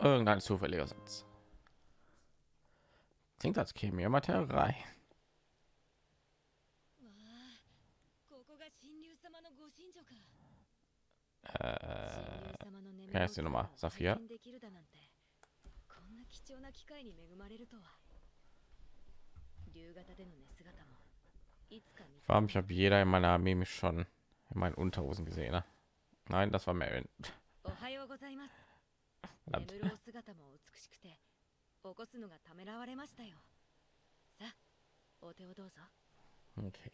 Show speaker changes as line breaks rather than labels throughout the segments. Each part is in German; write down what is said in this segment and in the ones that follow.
Irgendein zufälliger Satz. Klingt, als käme jemand herein.
ここが神竜様のご神女か。神竜
Äh,
様の
wie
眠る
heißt die
姿
Nummer?
を体
Saphir?
験できるだなんて、こんな貴重な機会に恵まれるとは。竜型での寝姿もいつか見
Vor allem, ich habe jeder in meiner Armee mich schon in meinen Unterhosen gesehen. Ne? Nein, das war Marin.
おはようございます。
Verdammt.
眠るお姿も美しくて、起こすのがためらわれましたよ。さあ、お手をどうぞ。
Okay.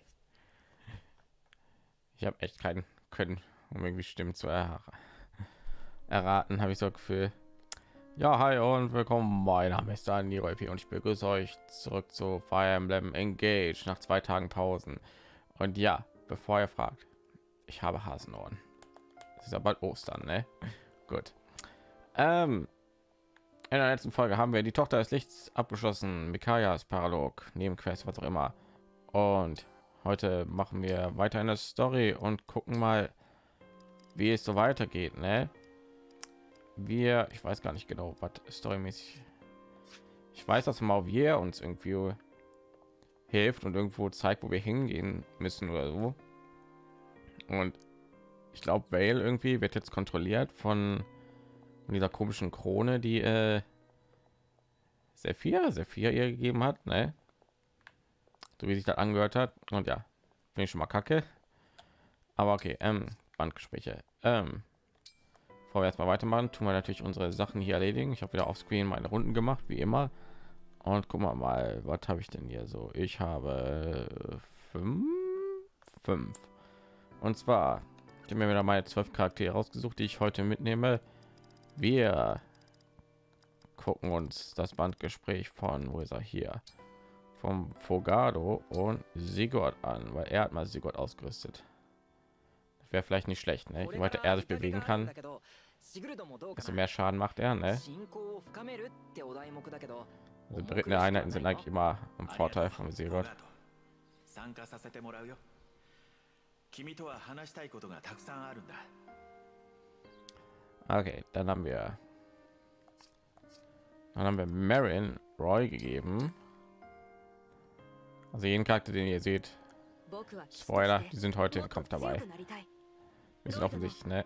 Ich habe echt kein Können, um irgendwie Stimmen zu erraten, habe ich so ein Gefühl. Ja, hi und willkommen. Mein Name ist Daniel P. und ich begrüße euch zurück zu Fire Emblem Engage nach 2 Tagen Pausen. Und ja, bevor ihr fragt, ich habe Hasenohren. Es ist ja bald Ostern, ne? Gut. In der letzten Folge haben wir die Tochter des Lichts abgeschlossen, Mikajas Paralog, Nebenquest, was auch immer. Und heute machen wir weiter in der Story und gucken mal, wie es so weitergeht, ne? Ich weiß gar nicht genau, was storymäßig. Ich weiß, dass wir uns irgendwie hilft und irgendwo zeigt, wo wir hingehen müssen oder so. Und ich glaube, Vale irgendwie wird jetzt kontrolliert von dieser komischen Krone, die Sephir ihr gegeben hat, ne? So wie sich das angehört hat. Und ja, finde ich schon mal kacke. Aber okay, Bandgespräche. Bevor wir jetzt mal weitermachen, tun wir natürlich unsere Sachen hier erledigen. Ich habe wieder auf Screen meine Runden gemacht, wie immer. Und guck mal, was habe ich denn hier so? Ich habe fünf. Und zwar, ich habe mir wieder meine 12 Charaktere rausgesucht, die ich heute mitnehme. Wir gucken uns das Bandgespräch von, wo ist er hier? Vom Fogado und Sigurd an, weil er hat mal Sigurd ausgerüstet. Das wäre vielleicht nicht schlecht, ne? Je weiter er sich bewegen kann, desto mehr Schaden macht er, ne? Also berittene Einheiten sind eigentlich immer am Vorteil von Sigurd. Okay, dann haben wir Marin Roy gegeben. Also jeden Charakter, den ihr seht, Spoiler, die sind heute im Kampf dabei. Wir sind offensichtlich, ne?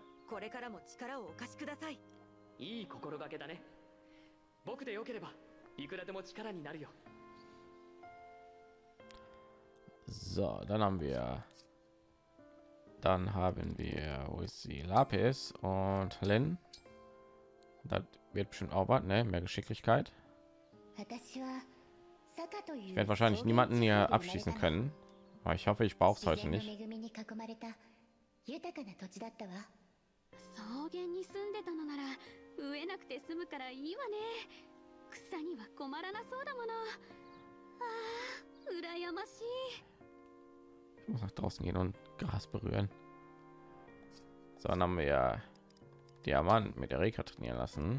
So, wo ist sie? Lapis und Lin. Das wird bestimmt auch was, ne? Mehr Geschicklichkeit. Ich werde wahrscheinlich niemanden hier abschießen können, aber ich hoffe, ich brauche es heute nicht.
草原に住んでたのなら飢えなくて済むからいいわね。草には困らなそうだもの。ああ、羨ましい。
Ich muss nach draußen gehen und Gras berühren. So, dann haben wir ja Diamant mit Erika trainieren lassen.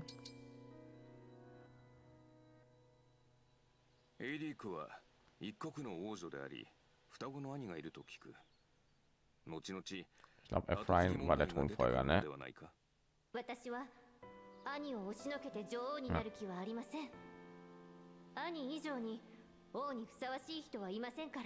エリークは一国の王女であり、双子の兄がいると聞く。後々
Ich glaube, Ephraim war der Thronfolger, ne?
私は兄を押しのけて女王になる気はありません。兄以上に王にふさわしい人はいませんから。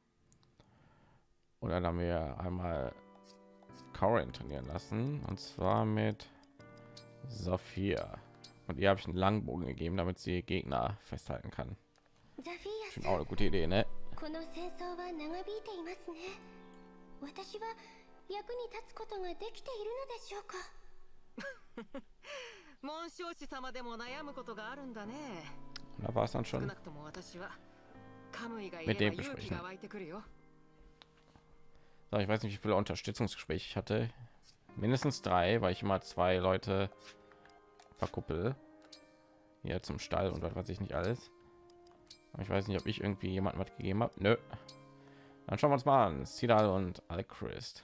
Und dann haben wir einmal Corin trainieren lassen, und zwar mit Saphir. Und ihr habe ich einen Langbogen gegeben, damit sie Gegner festhalten kann. Schon auch eine gute Idee, ne?
この戦争は長引いていますね。私は役に立つことができているのでしょうか。
紋章師様でも悩むことがあるんだね。
Da war es dann
少
schon
なくとも私はカムイがい
mit
れ
dem
ば勇気
Gespräch.
が湧いてくるよ。
So, ich weiß nicht, wie viele Unterstützungsgespräche ich hatte. Mindestens 3, weil ich immer 2 Leute verkuppel. Hier zum Stall und was weiß ich nicht alles. Aber ich weiß nicht, ob ich irgendwie jemanden was gegeben habe. Nö. Dann schauen wir uns mal an. Sidal und Alchrist.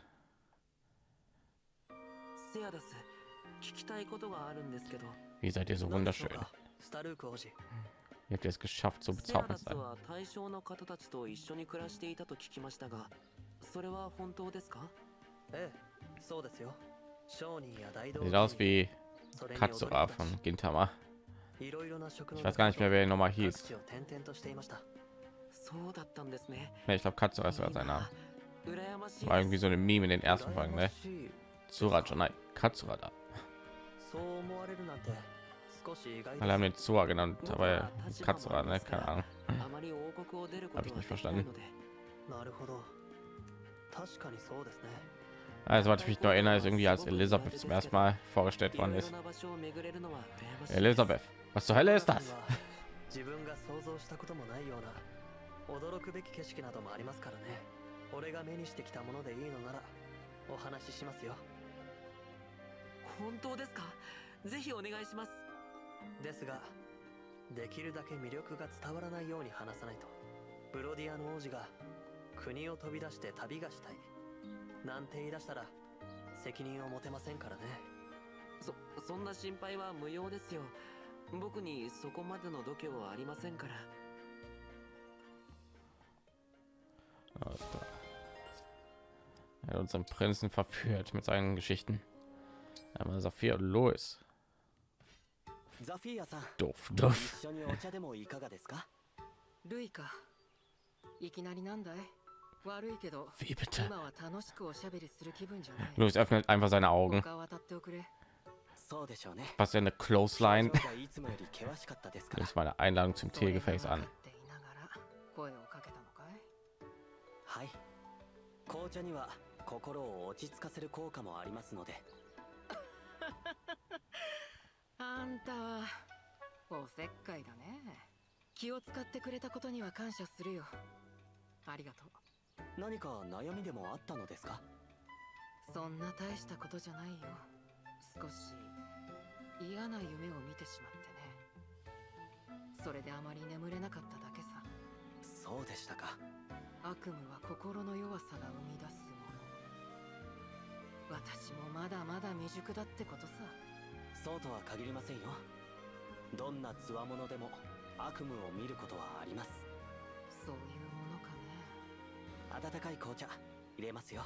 せやです。聞きたいことがあるんですけど。
Wie seid ihr so wunderschön?
スタルーク王子。
Ihr habt es geschafft, so
セア
bezaubernd
ダ
zu
ス
sein.
は対象の方たちと一緒に暮らしていたと聞きましたが、それは本当ですか？ええ、そうですよ。商人や大道
Sieht aus wie Katsura von Gintama.
いろいろな職
Ich
の
weiß gar nicht mehr, wer ihn nochmal
各
hieß.
地を転々としていました。そうだったんですね。
Ne, ich glaube, Katsura ist sogar sein Name.
羨ましい
War
です
irgendwie so eine Meme in den ersten Folgen, ne?
羨ましい
Tsuraj, nein, Katsura da.
そう思われるなんて少し意外
Alle haben den Tsura genannt, aber Katsura, ne? Keine Ahnung.
あまり王国を出ることは
Hab ich
で
nicht
きない
verstanden.
ので。なるほど。確かにそうですね。
Also, was ich mich noch erinnere, ist irgendwie, als Elisabeth zum ersten Mal vorgestellt worden ist. Elisabeth, was zur Hölle ist das?
自分が想像したこともないような驚くべき景色などもありますからね。俺が目にしてきたものでいいのならお話ししますよ。本当ですか？ぜひお願いします。ですが、できるだけ魅力が伝わらないように話さないと。ブロディアの王子が国を飛び出して旅がしたいなんて言い出したら責任を持てませんからね。そんな心配は無用ですよ。僕にそこまでの度胸はありませんから。
Er hat unseren Prinzen verführt mit seinen Geschichten. Einmal Saphir und Louis.
ザフィーヤさん、
Doof, doof.
一緒にお茶でもいかがですか？ルイか。いきなりなんだい？悪いけど、
Wie bitte?
今は楽しくおしゃべりする気分じゃない。
Louis öffnet einfach seine Augen.
他渡っておくれ。そうでしょうね。
Passt ja eine Clothesline.
表情がいつもより険しかったですから。
Nimmst meine Einladung zum Teegefäß an.
声をかけたのかい？はい。紅茶には心を落ち着かせる効果もありますので。あんたはおせっかいだね。気を使ってくれたことには感謝するよ。ありがとう。何か悩みでもあったのですか？そんな大したことじゃないよ。少し嫌な夢を見てしまってね。それであまり眠れなかっただけさ。そうでしたか。悪夢は心の弱さが生み出すもの。私もまだまだ未熟だってことさ。そうとは限りませんよ。どんな強者でも悪夢を見ることはあります。そういうものかね。温かい紅茶入れますよ。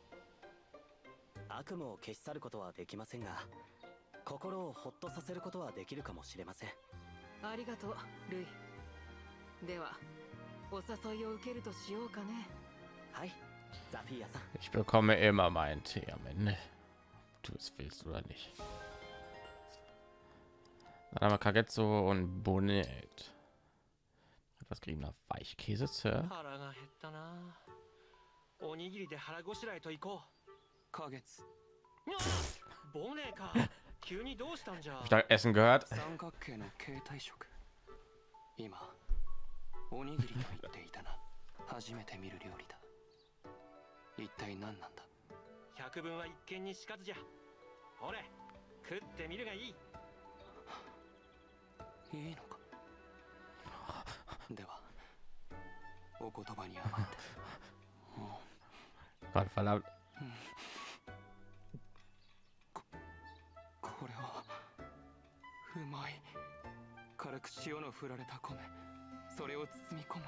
悪夢を消し去ることはできませんが、心をほっとさせることはできるかもしれません。ありがとう、ルイ。では、お誘いを受けるとしようかね。はい、ザフィーヤさん。
Ich bekomme immer meinen Tee am Ende. Du es willst oder nicht. Dann haben wir Kagetsu und Bonnet. Etwas geriebener Weichkäse, Sir.
腹が減ったな。おにぎりで腹ごしらえと行こう。花月。ボネか。急にどうしたんじゃ。
Hab ich da Essen gehört?
三角形の形態食。今、おにぎりと言っていたな。初めて見る料理だ。一体何なんだ。百聞は一見にしかずじゃ。ほれ、食ってみるがいい。いいのか。では、お言葉に甘って。
Gott verdammt.
これはうまい。軽く塩の振られた米、それを包み込む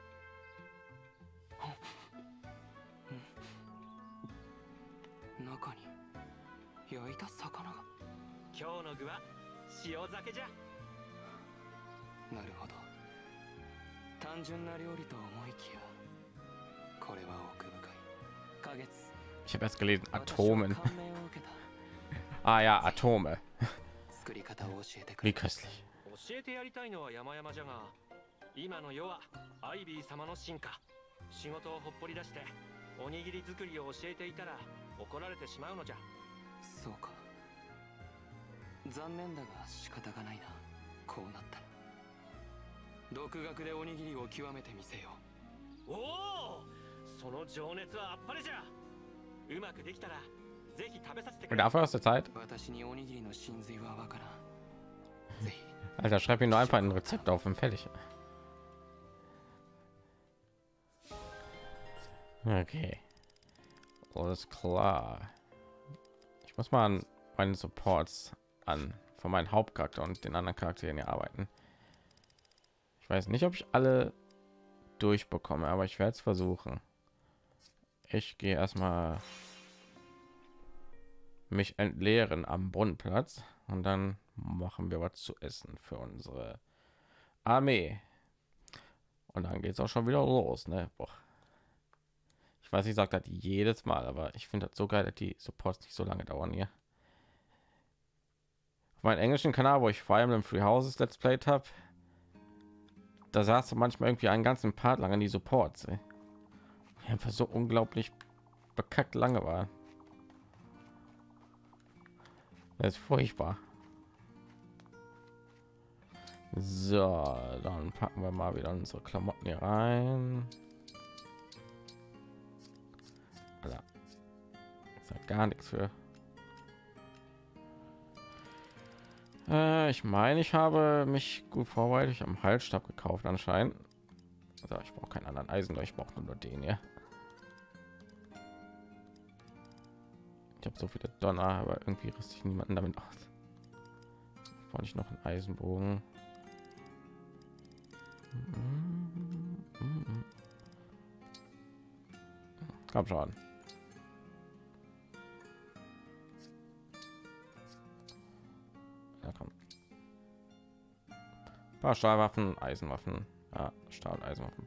海苔。中に焼いた魚が。今日の具は塩酒じゃ。なるほど。単純な料理と思いきや、これは奥深い。花月。
Ich habe erst gelesen Atomen. Ah ja, Atome. Wie köstlich.
教えてやりたいのは山々じゃが、今の世はアイビー様の進化。仕事をほっぽり出しておにぎり作りを教えていたら怒られてしまうのじゃ。そうか。残念だが仕方がないな。こうなったら独学でおにぎりを極めてみせよう。おお、その情熱はあっぱれじゃ。うまくできたらぜひ食べさせてくれ。
Dafür hast du Zeit?
私におにぎりの真髄はわからん。ぜひ。
Alter, schreib ihm nur einfach ein Rezept auf und fertig. Okay. Alles klar. Ich muss mal an meinen Supports von meinem Hauptcharakter und den anderen Charakteren hier arbeiten. Ich weiß nicht, ob ich alle durchbekomme, aber ich werde es versuchen. Ich gehe erstmal mich entleeren am Brunnenplatz und dann machen wir was zu essen für unsere Armee. Und dann geht es auch schon wieder los, ne? Boah. Ich weiß, ich sage das jedes Mal, aber ich finde das so geil, dass die Supports nicht so lange dauern hier. Auf meinem englischen Kanal, wo ich Fire Emblem Three Houses Let's Played habe, da saß du manchmal irgendwie einen ganzen Part lang an die Supports. Ey. Die einfach so unglaublich bekackt lange war. Das ist furchtbar. So, dann packen wir mal wieder unsere Klamotten hier rein. Alter, das hat gar nichts für. Ich meine, ich habe mich gut vorbereitet. Ich habe einen Halsstab gekauft anscheinend. Also ich brauche keinen anderen Eisen, ich brauche nur den hier. Ich habe so viele Donner, aber irgendwie rüste ich niemanden damit aus. Brauche ich noch einen Eisenbogen. Komm schon. Ja, komm. Ein paar Stahlwaffen, Eisenwaffen. Ja, Stahl- und Eisenwaffen.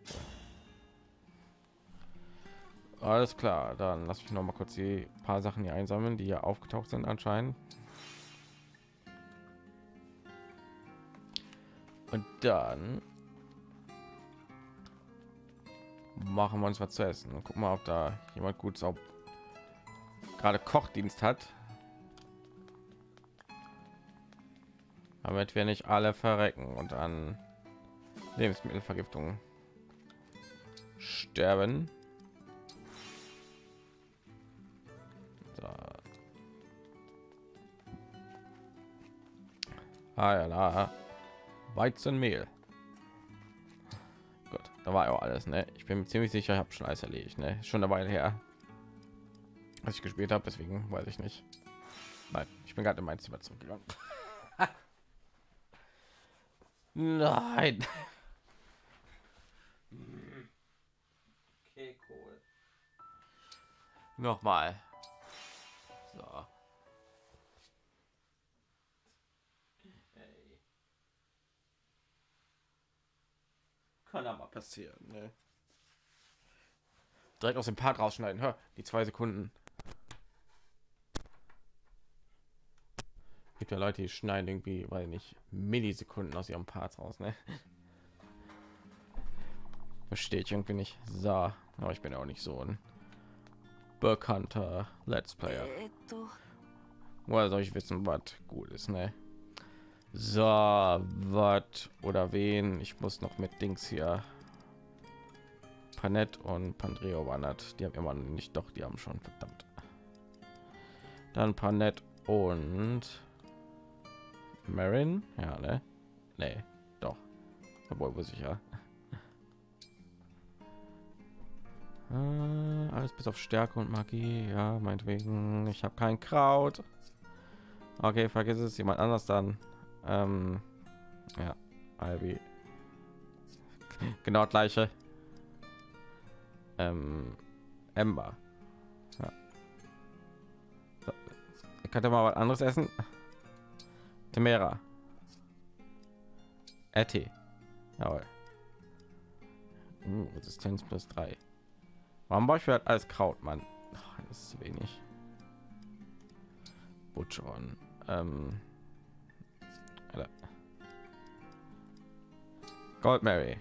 Alles klar, dann lass mich noch mal kurz die paar Sachen hier einsammeln, die hier aufgetaucht sind anscheinend. Und dann machen wir uns was zu essen und gucken mal, ob da jemand gut so gerade Kochdienst hat, damit wir nicht alle verrecken und an Lebensmittelvergiftung sterben. So. Ja, Weizenmehl. Gut, da war ja auch alles, ne? Ich bin mir ziemlich sicher, ich habe schon alles erledigt, ne? Schon eine Weile her, als ich gespielt habe, deswegen weiß ich nicht. Nein, ich bin gerade in mein Zimmer zurückgegangen. Nein. Okay, cool. Nochmal. So. Hey. Kann aber passieren, ne? Direkt aus dem Part rausschneiden. Hör, die 2 Sekunden. Gibt ja Leute, die schneiden irgendwie, weil nicht Millisekunden aus ihrem Parts raus, ne? Verstehe ich irgendwie nicht. So, aber ich bin ja auch nicht so ein bekannter Let's Player. Woher soll ich wissen, was gut ist, ne? So, was oder wen? Ich muss noch mit Dings hier. Panett und Pandreo wandert. Die haben immer nicht, doch, die haben schon, verdammt. Dann Panett und Marin, ja, ne? Nee, doch. Obwohl, wohl sicher. Alles bis auf Stärke und Magie, ja, meinetwegen. Ich habe kein Kraut. Okay, vergiss es, jemand anders dann. Ja, Ivy. Genau gleiche. Ember. Ja. So. Ich könnte mal was anderes essen. Temera. Etty. Jawohl. Resistenz plus 3. Warum brauche ich halt alles Kraut, Mann? Ach, das ist zu wenig. Butcheron. Goldmary.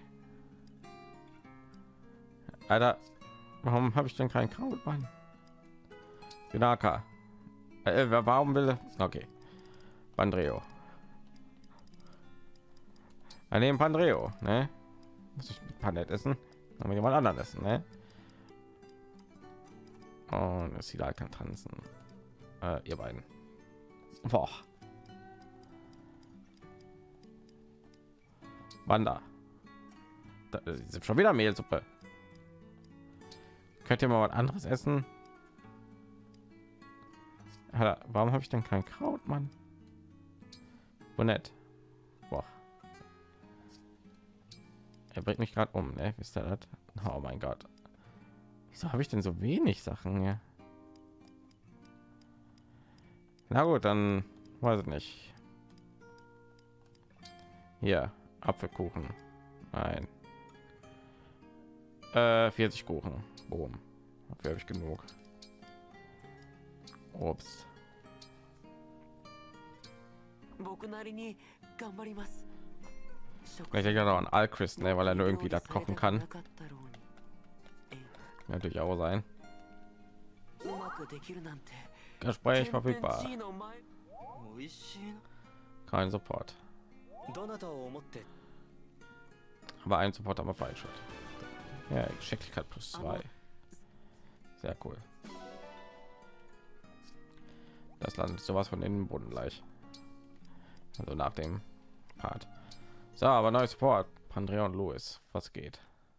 Alter, warum habe ich denn kein Kraut, Mann? Ginaka. Warum will er? Okay. Pandreo. Neben Pandreo, ne? Muss ich mit Panett essen? Dann mit jemand anderen essen, ne? Und sie da kann tanzen. Ihr beiden. Boah. Wanda. Da ist schon wieder Mehlsuppe. Könnt ihr mal was anderes essen? Warum habe ich denn kein Kraut, Mann? So nett. Boah. Er bringt mich gerade um, ne? Wisst ihr das? Oh mein Gott. Wieso habe ich denn so wenig Sachen hier? Na gut, dann weiß ich nicht. Hier, Apfelkuchen. Nein. 40 Kuchen. Boom. Dafür habe ich genug. Obst. Ich denke ja noch an Alchrist, ne, weil er nur irgendwie das kochen kann. Natürlich auch sein. Gespräch verfügbar. Kein Support. Aber ein Support haben wir falsch. Ja, Geschicklichkeit +2. Sehr cool. Das landet sowas von in den Boden gleich. Also nach dem Part. So, aber neues Support. Pandrea und Louis. Was geht?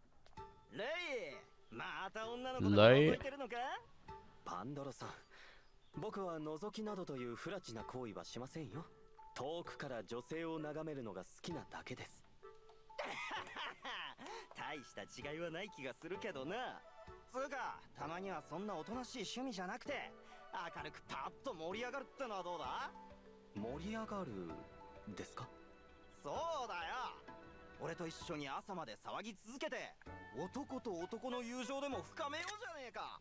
Lei.
パンドロさん、僕は覗きなどという不埒な行為はしませんよ。遠くから女性を眺めるのが好きなだけです。大した違いはない気がするけどな。つうか、たまにはそんなおとなしい趣味じゃなくて、明るくパッと盛り上がるってのはどうだ？盛り上がるですか？そうだよ。俺と一緒に朝まで騒ぎ続けて、男と男の友情でも深めようじゃねえか。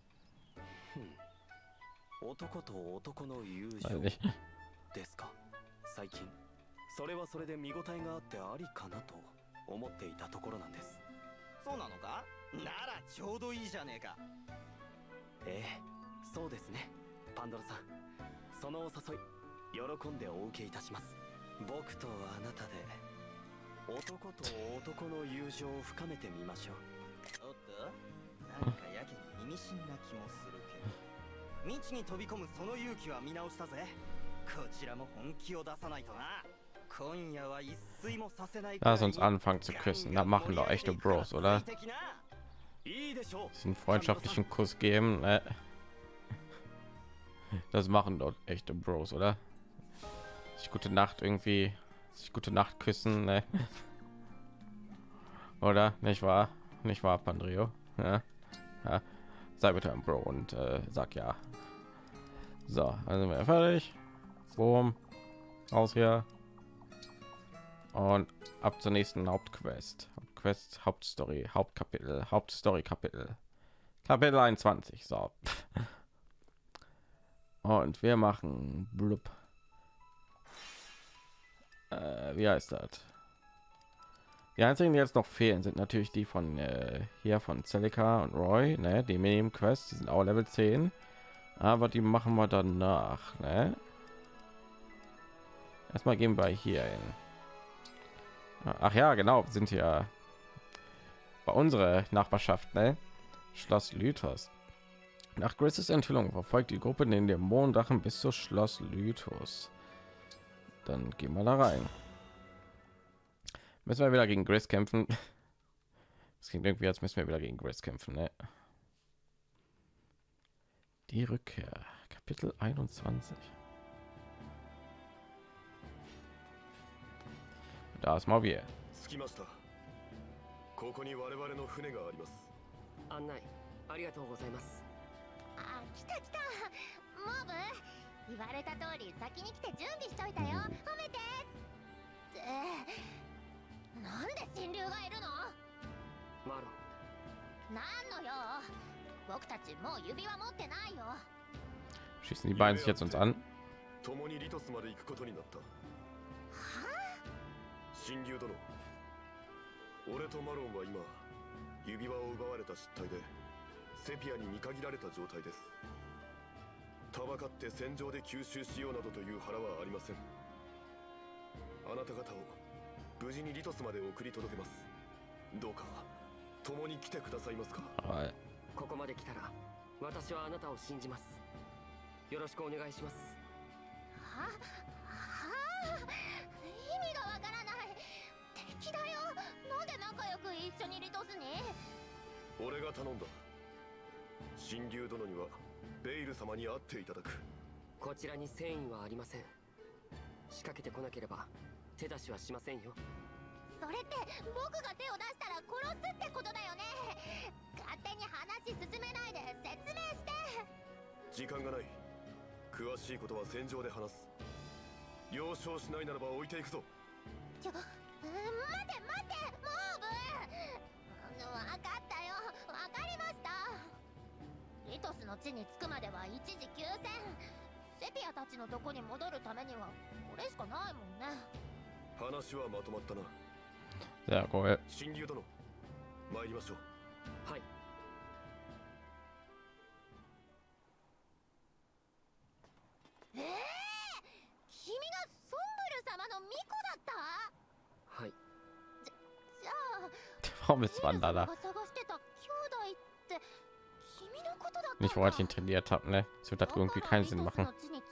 男と男の友情ですか。最近それはそれで見応えがあってありかなと思っていたところなんです。そうなのか？ならちょうどいいじゃねえか。ええ、そうですね。パンドラさん、そのお誘い喜んでお受けいたします。僕とあなたで男と男の友情を深めてみましょう。おっと、なんかやけに意味深な気もするけど。未知に飛び込むその勇気は見直したぜ。こちらも本気を出さないとな。今夜は一睡もさせない。
Lass uns anfangen zu küssen. Da machen doch echte Bros, oder? Einen freundschaftlichen Kuss geben. Das machen dort echte Bros, oder? Sich gute Nacht irgendwie, sich gute Nacht küssen, ne? Oder nicht wahr? Nicht wahr, Pandrio? Ja. Ja. Sei bitte ein Bro und sag ja. So, also wir fertig. Boom. Raus hier. Und ab zur nächsten Hauptquest. Hauptstory, Hauptkapitel, Hauptstory-Kapitel. Kapitel 21. So. Und wir machen blub. Wie heißt das? Die einzigen, die jetzt noch fehlen, sind natürlich die von hier von Celica und Roy, ne? Die Minimum Quest, die sind auch Level 10, aber die machen wir danach, ne? Erstmal gehen wir hier hin. Ach ja, genau, wir sind ja bei unserer Nachbarschaft, ne? Schloss Lythos. Nach Gris' Enthüllung verfolgt die Gruppe den Dämonendrachen bis zu Schloss Lythos. Dann gehen wir da rein. Müssen wir wieder gegen Gris kämpfen? Es klingt irgendwie, als müssen wir wieder gegen Gris kämpfen, ne? Die Rückkehr, Kapitel 21. Da ist mal wir.
ここに我々の船があります。
案内ありがとうございます。
あ、来た来た。モーブ、言われた通り先に来て準備しといたよ。褒めて。なんで神竜がいるの？
マロ。
なんのよ。僕たちもう指輪持ってないよ。
Schießen die beiden sich jetzt uns an?
共にリトスまで行くことになった。はあ？神竜殿。俺とマロンは今指輪を奪われた失態でセピアに見限られた状態です。たばかって戦場で吸収しようなどという腹はありません。あなた方を無事にリトスまで送り届けます。どうか共に来てくださいますか？
はい。
ここまで来たら私はあなたを信じます。よろしくお願いします。
はあ、意味がわからない。敵だよ。なんで仲良く一緒にリトスに？
俺が頼んだ。神竜殿にはベイル様に会っていただく。
こちらに戦意はありません。仕掛けてこなければ手出しはしませんよ。
それって僕が手を出したら殺すってことだよね。勝手に話進めないで説明して。
時間がない。 詳しいことは戦場で話す。了承しないならば置いていくぞ。
待て待て、モーブ。分かったよ、分かりました。リトスの地に着くまでは一時休戦。セピアたちのとこに戻るためにはこれしかないもんね。
話はまとまったな。
じゃあこれ
神竜殿、参りましょう。
はい。
君がソンブル様の巫女だった？
はい。
じゃあ
Warum ist Wanda
が
da?
探してた兄弟って君のことだったんだ。
Nicht, wo ich ihn trainiert habe, ne? Das wird halt irgendwie keinen Sinn machen.
こ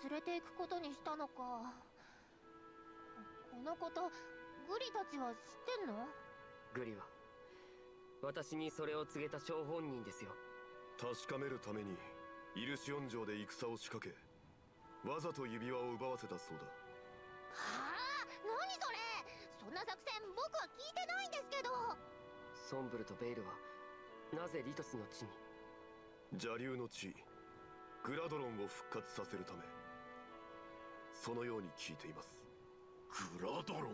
のことグリたちは知ってんの？
グリは私にそれを告げた張本人ですよ。
確かめるためにイルシオン城で戦を仕掛け、わざと指輪を奪わせたそうだ。
はあ、何それ。そんな作戦僕は聞いてないんですけど。
ソンブルとベイルはなぜリトスの地に？
邪竜の地グラドロンを復活させるため、そのように聞いています。
グラドロンを。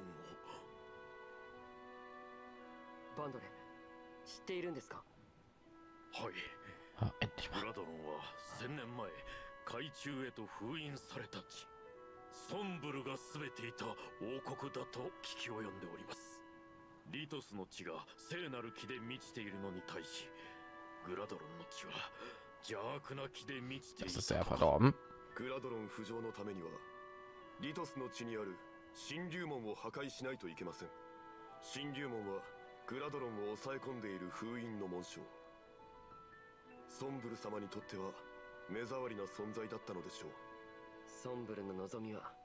バンドレ、知っているんですか？
はい。
Ah, endlich
グ
mal.
ラドロンは1000年前海中へと封印された地、ソンブルが全ていた王国だと聞き及んでおります。リトスの地が聖なる木で満ちているのに対し、グラドロンの地は邪悪な木で満ちてい
Das
た。
ist sehr verdorben.
グラドロン浮上のためにはリトスの地にある神竜門を破壊しないといけません。神竜門はグラドロンを抑え込んでいる封印の紋章。ソンブル様にとっては目障りな存在だったのでしょう。
ソンブルの望みは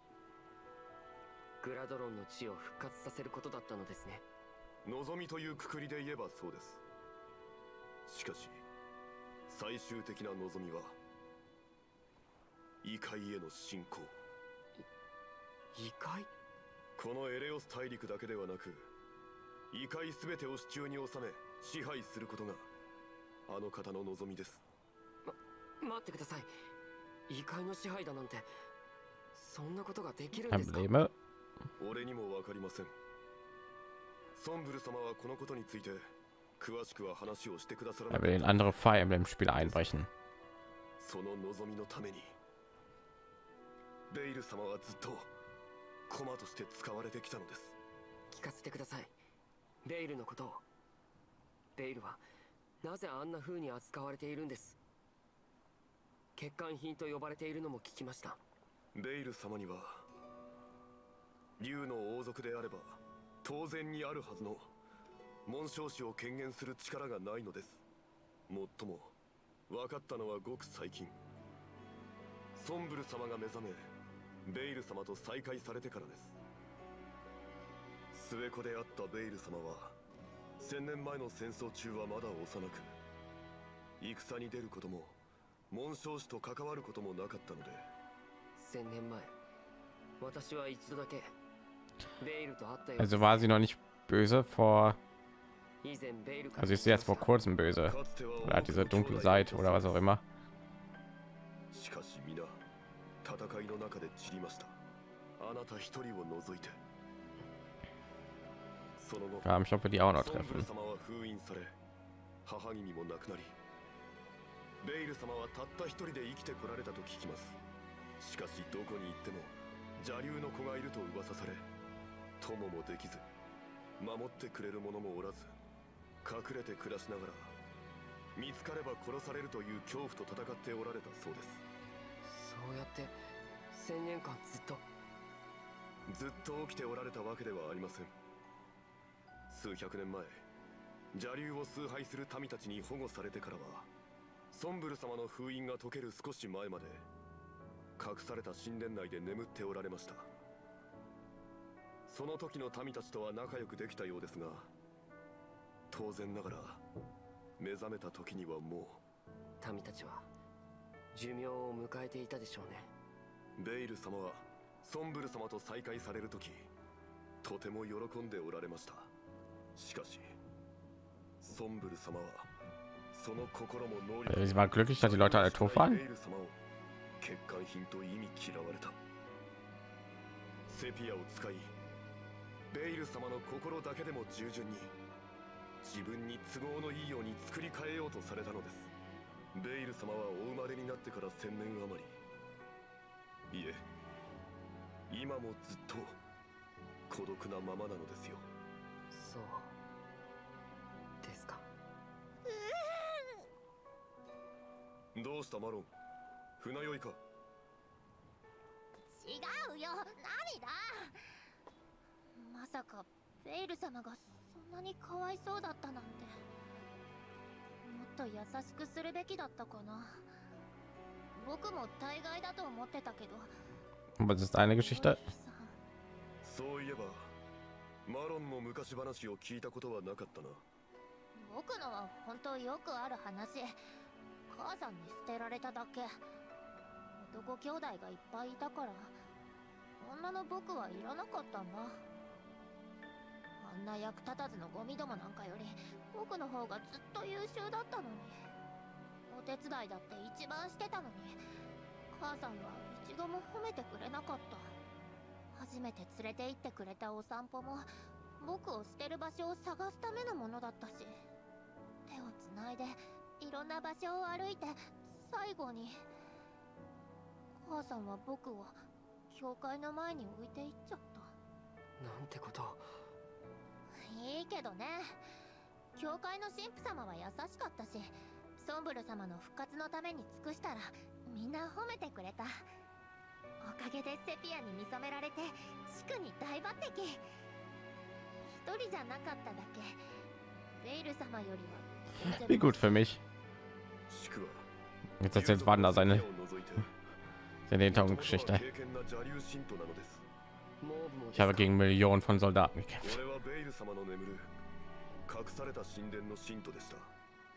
グラドロンの地を復活させることだったのですね。
望みというくくりで言えばそうです。しかし最終的な望みは異界への侵攻。
異界？
このエレオス大陸だけではなく、異界すべてを手中に収め支配することがあの方の望みです。
待ってください。異界の支配だなんて、そんなことができるんですか？
Probleme.
俺にもわかりません。ソンブル様はこのことについて詳しくは話をしてくださらな
Er
かっ
will in andere Fire Emblem Spiele einbrechen.
その望みのためにベイル様はずっと駒として使われてきたのです。
聞かせてください。ベイルのことを。ベイルはなぜあんな風に扱われているんです？欠陥品と呼ばれているのも聞きました。
ベイル様には竜の王族であれば当然にあるはずの紋章師を権限する力がないのです。もっとも分かったのはごく最近、ソンブル様が目覚めベイル様と再会されてからです。末子であったベイル様は1000年前の戦争中はまだ幼く、戦に出ることも紋章師と関わることもなかったので。
1000年前、私は一度だけベイルと会ったよ。
Also war sie noch nicht böse vor.
以前ベイル
Also ist sie jetzt vor kurzem böse. Oder hat diese dunkle Seite oder was auch immer.
しかし皆戦いの中で散りました。あなた一人を除いて。その後、
Ja, ich hoffe, die auch noch
ソンブル
treffen.
様は封印され、母君も亡くなり、ベイル様はたった一人で生きてこられたと聞きます。しかしどこに行っても邪竜の子がいると噂され、友もできず守ってくれる者もおらず、隠れて暮らしながら見つかれば殺されるという恐怖と戦っておられたそうです。
そうやって1000年間ずっと
起きておられたわけではありません。数百年前、邪竜を崇拝する民たちに保護されてからは、ソンブル様の封印が解ける少し前まで隠された神殿内で眠っておられました。その時の民たちとは仲良くできたようですが、当然ながら目覚めた時にはも
う民たちは寿命を迎えていたでしょうね。
ベイル様はソンブル様と再会される時、とても喜んでおられました。しかしソンブル様はその心も能力
Sie waren glücklich, dass die Leute alle tot waren.
ベイル様を欠陥品と意味嫌われた。セピアを使いベイル様の心だけでも従順に自分に都合のいいように作り変えようとされたのです。ベイル様はお生まれになってから1000年余り、いえ今もずっと孤独なままなのですよ。
そうですか。
どうしたマロン、船酔いか。
違うよ、何だ。まさかベイル様がそんなにかわいそうだったなんて。もっと優しくするべきだったかな。僕も大概だと思ってたけど。
Was ist eine Geschichte?
そういえばマロンの昔話を聞いたことはなかったな。
僕のは本当よくある話。母さんに捨てられただけ。男兄弟がいっぱいいたから女の僕はいらなかったんだ。あんな役立たずのゴミどもなんかより僕の方がずっと優秀だったのに。お手伝いだって一番してたのに母さんは一度も褒めてくれなかった。初めて連れて行ってくれたお散歩も僕を捨てる場所を探すためのものだったし、手をつないでいろんな場所を歩いて最後に母さんは僕を教会の前に置いていっちゃった。
なんてこと。
いいけどね、教会の神父様は優しかったし、ソンブル様の復活のために尽くしたらみんな褒めてくれた。おかげでセピアに見初められて地区に大抜擢。一人じゃなかっただけ。ベイル様よりは
Wie gut für mich. Jetzt erzählt Wanda seine Hintergrundgeschichte. Ich habe gegen Millionen von Soldaten gekämpft.
隠された神殿の信徒でした。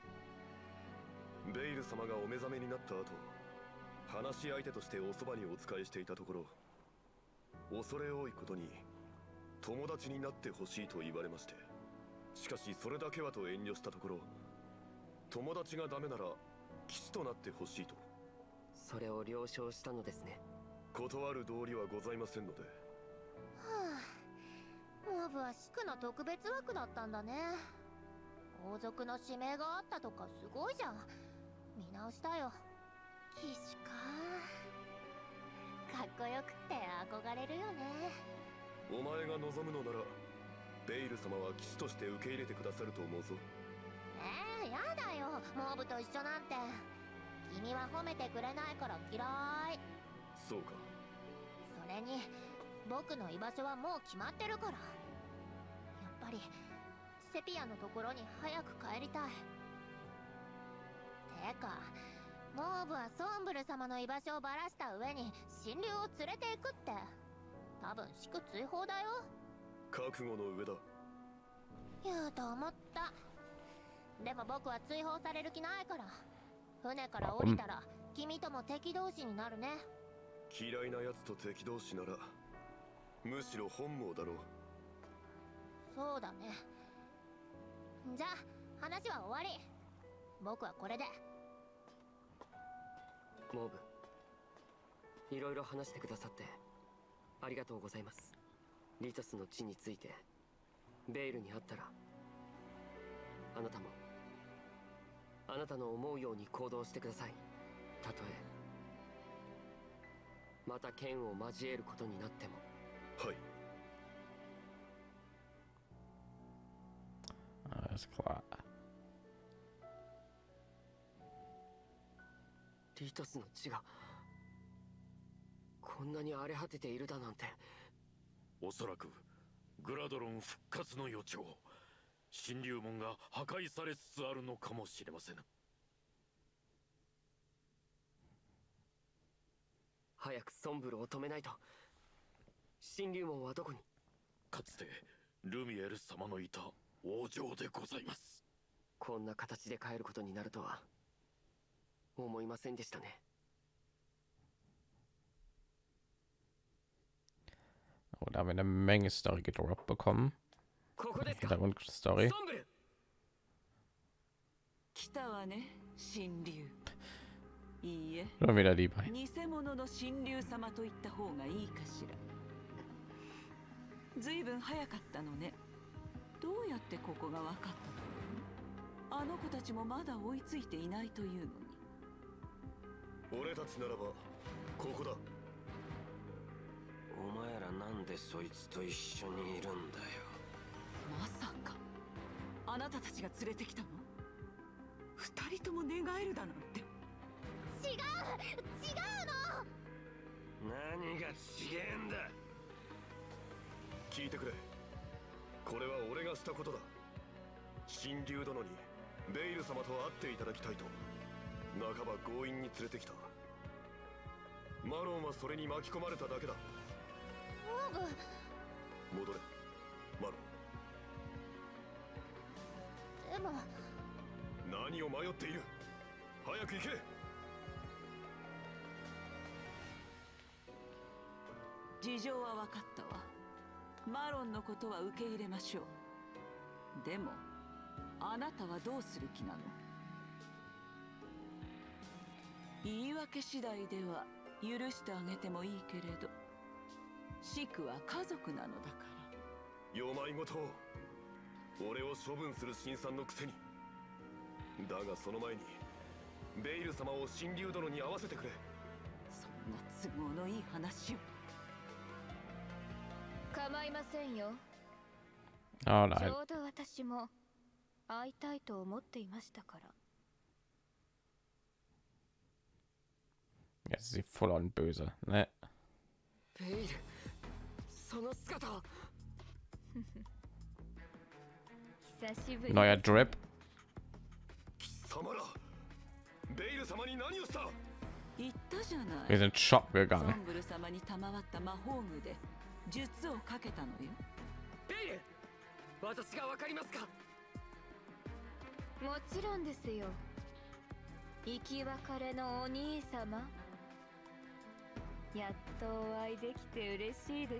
ベイル様がお目覚めになった後、話し相手としておそばにお仕えしていたところ、恐れ多いことに友達になってほしいと言われまして、しかしそれだけはと遠慮したところ、友達がダメなら騎士となってほしいと。
それを了承したのですね。
断る道理はございませんので。
はあ、モーブはシクの特別枠だったんだね。王族の指名があったとかすごいじゃん。見直したよ。騎士か、かっこよくって憧れるよね。
お前が望むのならベイル様は騎士として受け入れてくださると思うぞ。
やだよ、モーブと一緒なんて。君は褒めてくれないから嫌い。
そうか。
それに僕の居場所はもう決まってるから。やっぱりセピアのところに早く帰りたい。てかモーブはソンブル様の居場所をばらした上に神竜を連れて行くって、多分祝追放だよ。
覚悟の上だ。
言うと思った。でも僕は追放される気ないから。船から降りたら君とも敵同士になるね。
嫌いな奴と敵同士ならむしろ本望だろう。
そうだね。じゃあ話は終わり。僕はこれで。
モーブ、いろいろ話してくださってありがとうございます。リトスの地についてベイルに会ったら、あなたもあなたの思うように行動してください。たとえまた剣を交えることになっても。
はい。
Alles klar.
リトスの血がこんなに荒れ果てているだなんて。
おそらくグラドロン復活の予兆、神竜門が破壊されつつあるのかもしれません。
早くソンブルを止めないと。神竜門はどこに？
かつてルミエル様のいた王城でございます。
こんな形で帰ることにnaるとは思いませんでしたね。
Oh, da haben wir eine Menge Story gedroppt bekommen. Hintergrundstory.
来たわね、神竜。
いいえ、
Nur wieder die beiden.
偽物の神竜様と言った方がいいかしら。ずいぶん早かったのね。どうやってここが分かったというの？あの子たちもまだ追いついていないというのに。
俺たちならばここだ。
お前らなんでそいつと一緒にいるんだよ。
まさかあなたたちが連れてきたの？二人とも寝返るだなんて。
違うの。
何が違えんだ。
聞いてくれ。これは俺がしたことだ。神竜殿にベイル様と会っていただきたいと半ば強引に連れてきた。マロンはそれに巻き込まれただけだ。
オーブ、
戻れマロ
でも
ン。何を迷っている。早く行け。
事情は分かったわ。マロンのことは受け入れましょう。でもあなたはどうする気なの？言い訳次第では許してあげてもいいけれど、シクは家族なのだから。
よまいごとを。俺を処分する新さんのくせに。だがその前にベイル様を神竜殿に会わせてくれ。
そんな都合のいい話を。
構いませんよ。
Oh
ち
nein.
ょうど私も会いたいと思っていましたから。
Jetzt ist sie voll on böse, ne?
ベイル、その姿は。
久しぶり。
Neuer Drip.
貴様らベイル様に何をした。
言ったじゃない。
Wir sind shoppen
ソ
gegangen.
ンブル様に賜った魔法具で術をかけたのよ。
ベイル、私がわかりますか？
もちろんですよ。生き別れのお兄様。やっとお会いできて嬉しいです。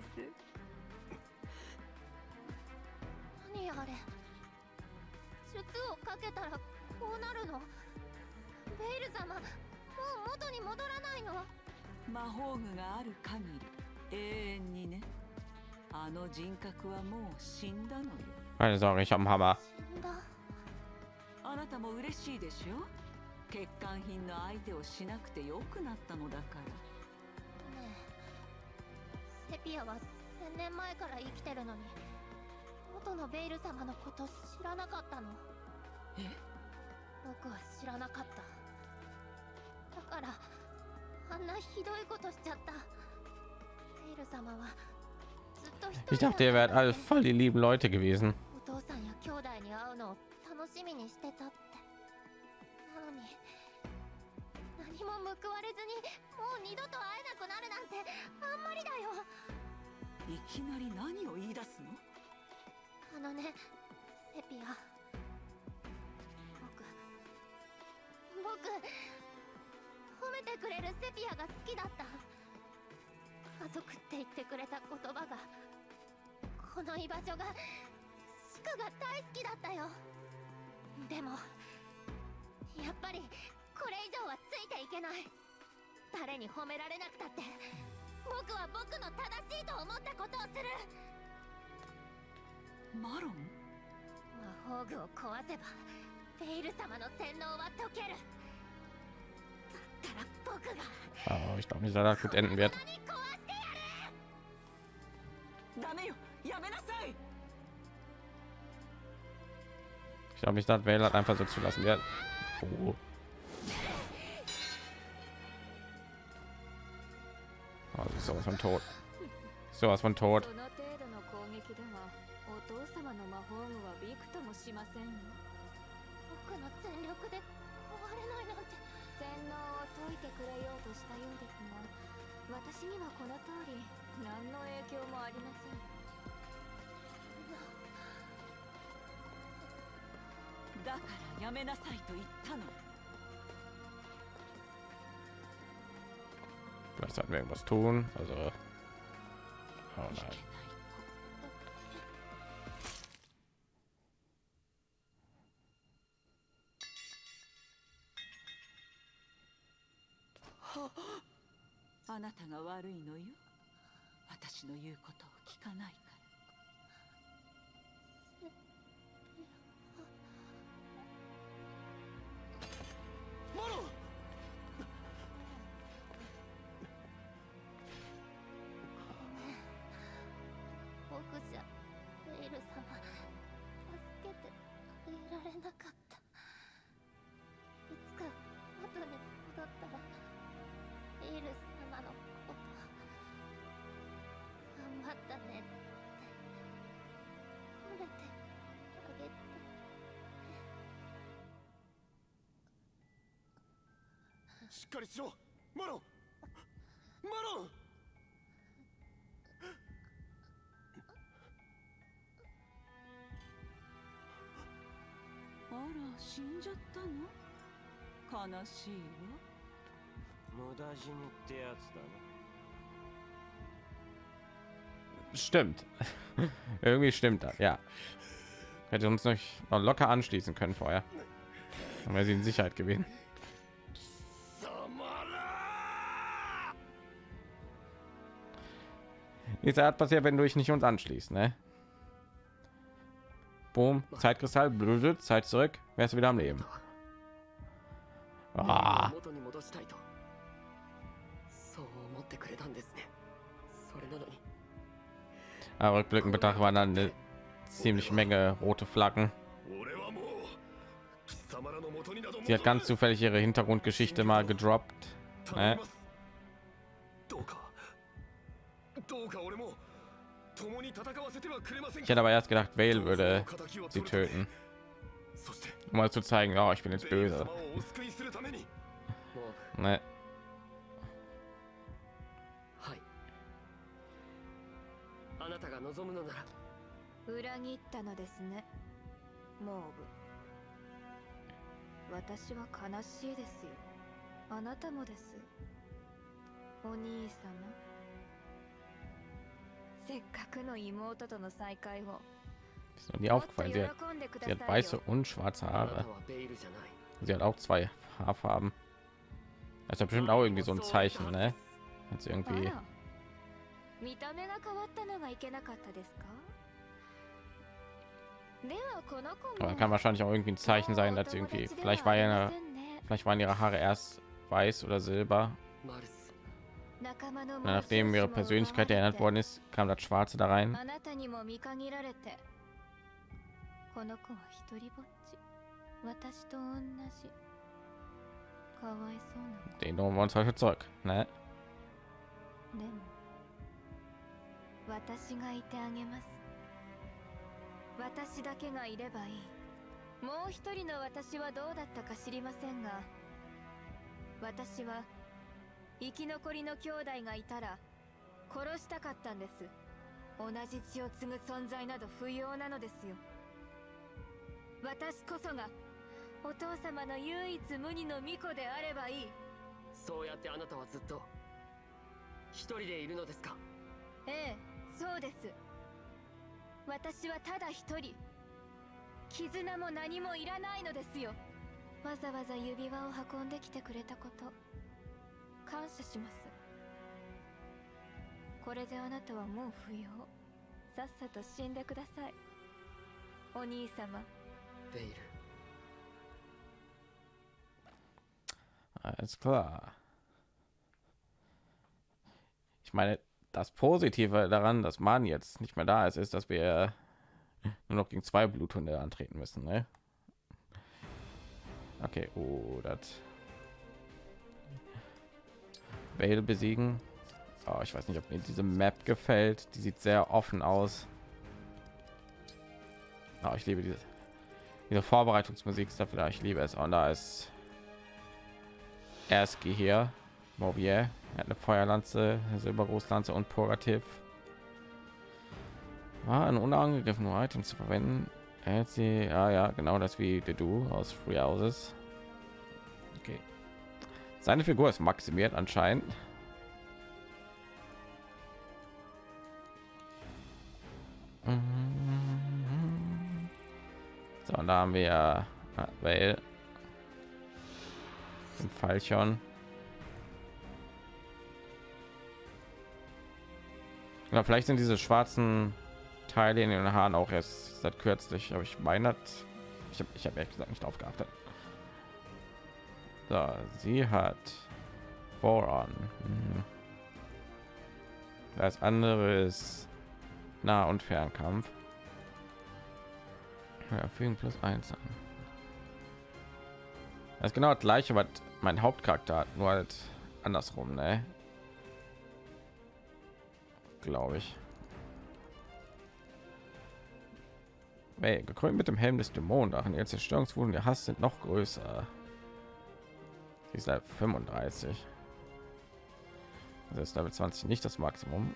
何あれ。術をかけたらこうなるの？ベイル様、もう元に戻らないの？
魔法具がある限り永遠にね。あの人格はもう死んだのよ。
Keine Sorge, ich habe einen Hammer.
死んだ。
あなたも嬉しいでしょ？欠陥品の相手をしなくてよくなったのだから。
ねえ、セピアは1000年前から生きてるのに元のベイル様のこと知らなかったの？
え？
僕は知らなかった。だからあんなひどいことしちゃった。ベイル様はずっと一人
Ich dachte, ihr wärt alle voll die lieben Leute gewesen.
お父さんや兄弟に会うのを楽しみにしてたって。なのに何も報われずにもう二度と会えなくなるなんてあんまりだよ。
いきなり何を言い出すの？
あのね、セピア、僕褒めてくれるセピアが好きだった。家族って言ってくれた言葉が、この居場所が、シクが大好きだったよ。でもやっぱりこれ以上はついていけない。誰に褒められなくたって僕は僕の正しいと思ったことをする。
マロン？
魔法具を壊せばベイル様の洗脳は解ける。だったら僕が
Aber ich glaube nicht, dass das gut enden wird.
ダメよ、やめなさい。
Ich glaube nicht, dass Wähler einfach so zulassen wird. Oh. Also sowas von tot. Sowas von tot.
その程度の攻撃ではお父様の魔法具はびくともしませんよ。
僕の全力で壊れないなんて。
洗脳を解いてくれようとしたようですが、私にはこの通り何の影響もありません。
だからやめなさいと言ったの。
Vielleicht sollten wir irgendwas tun. Also, oh nein.
あなたが悪いのよ。私の言うことを聞かないから。
マロン。
僕じゃベイル様助けてあげられなかった。いつか元に戻ったらベイル様のこと頑張ったねって褒めてあげて。
しっかりしろ、マロン。マロン。
あら、死んじゃったの？悲しいわ。
無駄死にってやつだね。
Stimmt. Irgendwie stimmt das, ja. Hätte uns noch locker anschließen können vorher. Dann wäre sie in Sicherheit gewesen. Nichts passiert, wenn du dich nicht uns anschließt, ne? Boom, Zeitkristall, blutet, Zeit zurück, wärst du wieder am Leben. Ah. Aber rückblickend betrachtet waren dann eine ziemliche Menge rote Flaggen. Sie hat ganz zufällig ihre Hintergrundgeschichte mal gedroppt. Ne? Ich hätte aber erst gedacht, Vale würde sie töten, um mal zu zeigen, ja, ich bin jetzt böse. Ne.
あなたが望むのなら。
裏切ったのですね、モーブ。私は悲しいですよ。あなたもです、お兄様。せっかくの妹との再会を。
Ist mir nie aufgefallen, sie hat weiße und schwarze Haare. Sie hat auch zwei Haarfarben. Das ist ja bestimmt auch irgendwie so ein Zeichen, ne? Jetzt irgendwie.
見た目が変わったのがいけなかったですか？ではこの子も。Aber
kann wahrscheinlich auch irgendwie ein Zeichen sein, dass irgendwie vielleicht waren ihre Haare erst weiß oder silber. Nachdem ihre Persönlichkeit erinnert worden ist, kam das Schwarze da rein. Den holen wir uns heute zurück, ne?
私がいてあげます。私だけがいればいい。もう一人の私はどうだったか知りませんが、私は生き残りの兄弟がいたら殺したかったんです。同じ血を継ぐ存在など不要なのですよ。私こそがお父様の唯一無二の巫女であればいい。
そうやってあなたはずっと一人でいるのですか？
ええ、そうです。私はただ一人。絆も何もいらないのですよ。わざわざ指輪を運んできてくれたこと感謝します。これであなたはもう不要。さっさと死んでください、お兄様。
ベイル。
Alles klar. Ich meine, das Positive daran, dass man jetzt nicht mehr da ist, ist, dass wir nur noch gegen 2 Bluthunde antreten müssen, ne? Okay, oh, das Vale besiegen. Oh, ich weiß nicht, ob mir diese Map gefällt. Die sieht sehr offen aus. Oh, ich liebe diese Vorbereitungsmusik dafür. Ich liebe es. Und da ist Erski hier. Mauvier. Er hat eine Feuerlanze, eine Silbergroßlanze und Purgativ. Ein unangegriffene Item zu verwenden. Er hat sie, ja, genau das wie du aus Free Houses. Okay. Seine Figur ist maximiert anscheinend. So, und da haben wir Vale, den Falchion. Ja, vielleicht sind diese schwarzen Teile in den Haaren auch erst seit kürzlich, aber ich meine, ich habe ehrlich gesagt nicht drauf geachtet. So, sie hat Voron. Das andere ist Nah- und Fernkampf. Ja, fügen +1 an. Das ist genau das gleiche, was mein Hauptcharakter hat, nur halt andersrum, ne? Glaube ich. Hey, gekrönt mit dem Helm des Dämonendrachen. Ihre Zerstörungswut und der Hass sind noch größer. Sie ist Level 35. Das ist Level 20 nicht das Maximum.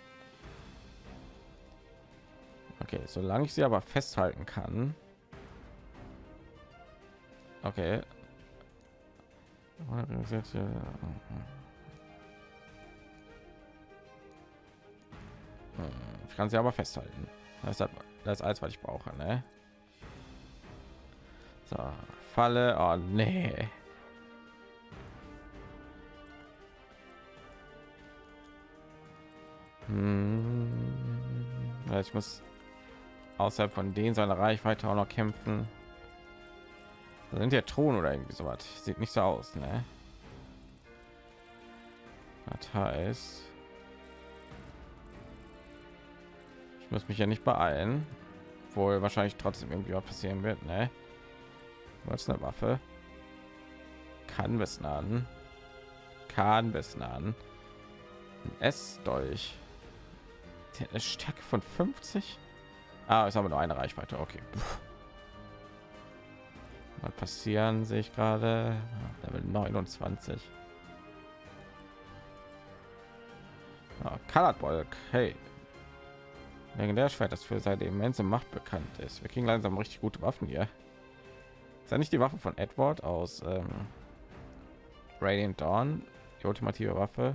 Okay, solange ich sie aber festhalten kann. Okay. Ich kann sie aber festhalten. Das ist alles, was ich brauche, ne? So, Falle. Oh nee. Ich muss außerhalb von denen seiner Reichweite auch noch kämpfen. Da sind ja Thron oder irgendwie so was. Sieht nicht so aus, ne? Das heißt, ich muss mich ja nicht beeilen, wohl wahrscheinlich trotzdem irgendwie was passieren wird, ne? Was eine Waffe? Kann wissen an. Kann wissen an. Ein S-Dolch. Eine Stärke von 50. Ah, ist aber nur eine Reichweite. Okay. Mal passieren, sehe ich gerade. Level 29. Ah, Kalatbolk. Hey. Legendär Schwert, das für seine immense Macht bekannt ist. Wir kriegen langsam richtig gute Waffen hier. Ist ja nicht die Waffe von Edward aus Radiant Dawn, die ultimative Waffe.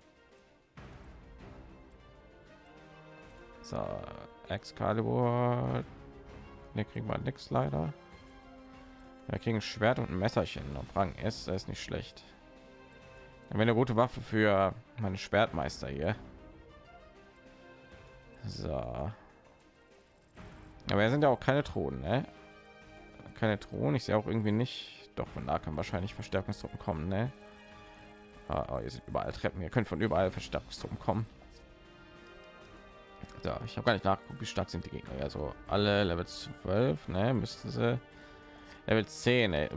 So, Excalibur. Ne, kriegen wir nichts leider. Wir kriegen ein Schwert und ein Messerchen auf Rang S. Das ist nicht schlecht. Dann wäre eine gute Waffe für meine Schwertmeister hier. So. Aber wir sind ja auch keine Thronen, ne? Keine Thronen. Ich sehe auch irgendwie nicht. Doch von da kann wahrscheinlich Verstärkungstruppen kommen, ne? Oh, hier sind überall Treppen. Ihr könnt von überall Verstärkungstruppen kommen. So, ich habe gar nicht nachgeguckt, wie stark sind die Gegner. Also alle Level 12, ne? Müssten sie Level 10, ey.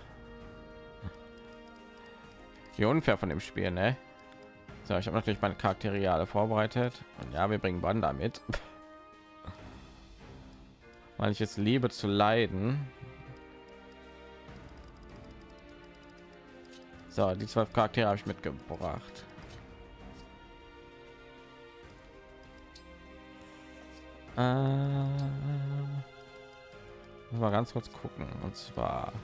Wie unfair von dem Spiel, ne? So, ich habe natürlich meine Charaktere vorbereitet. Und ja, wir bringen Banda mit. Weil ich jetzt liebe zu leiden. So, die 12 Charaktere habe ich mitgebracht. Mal ganz kurz gucken. Und zwar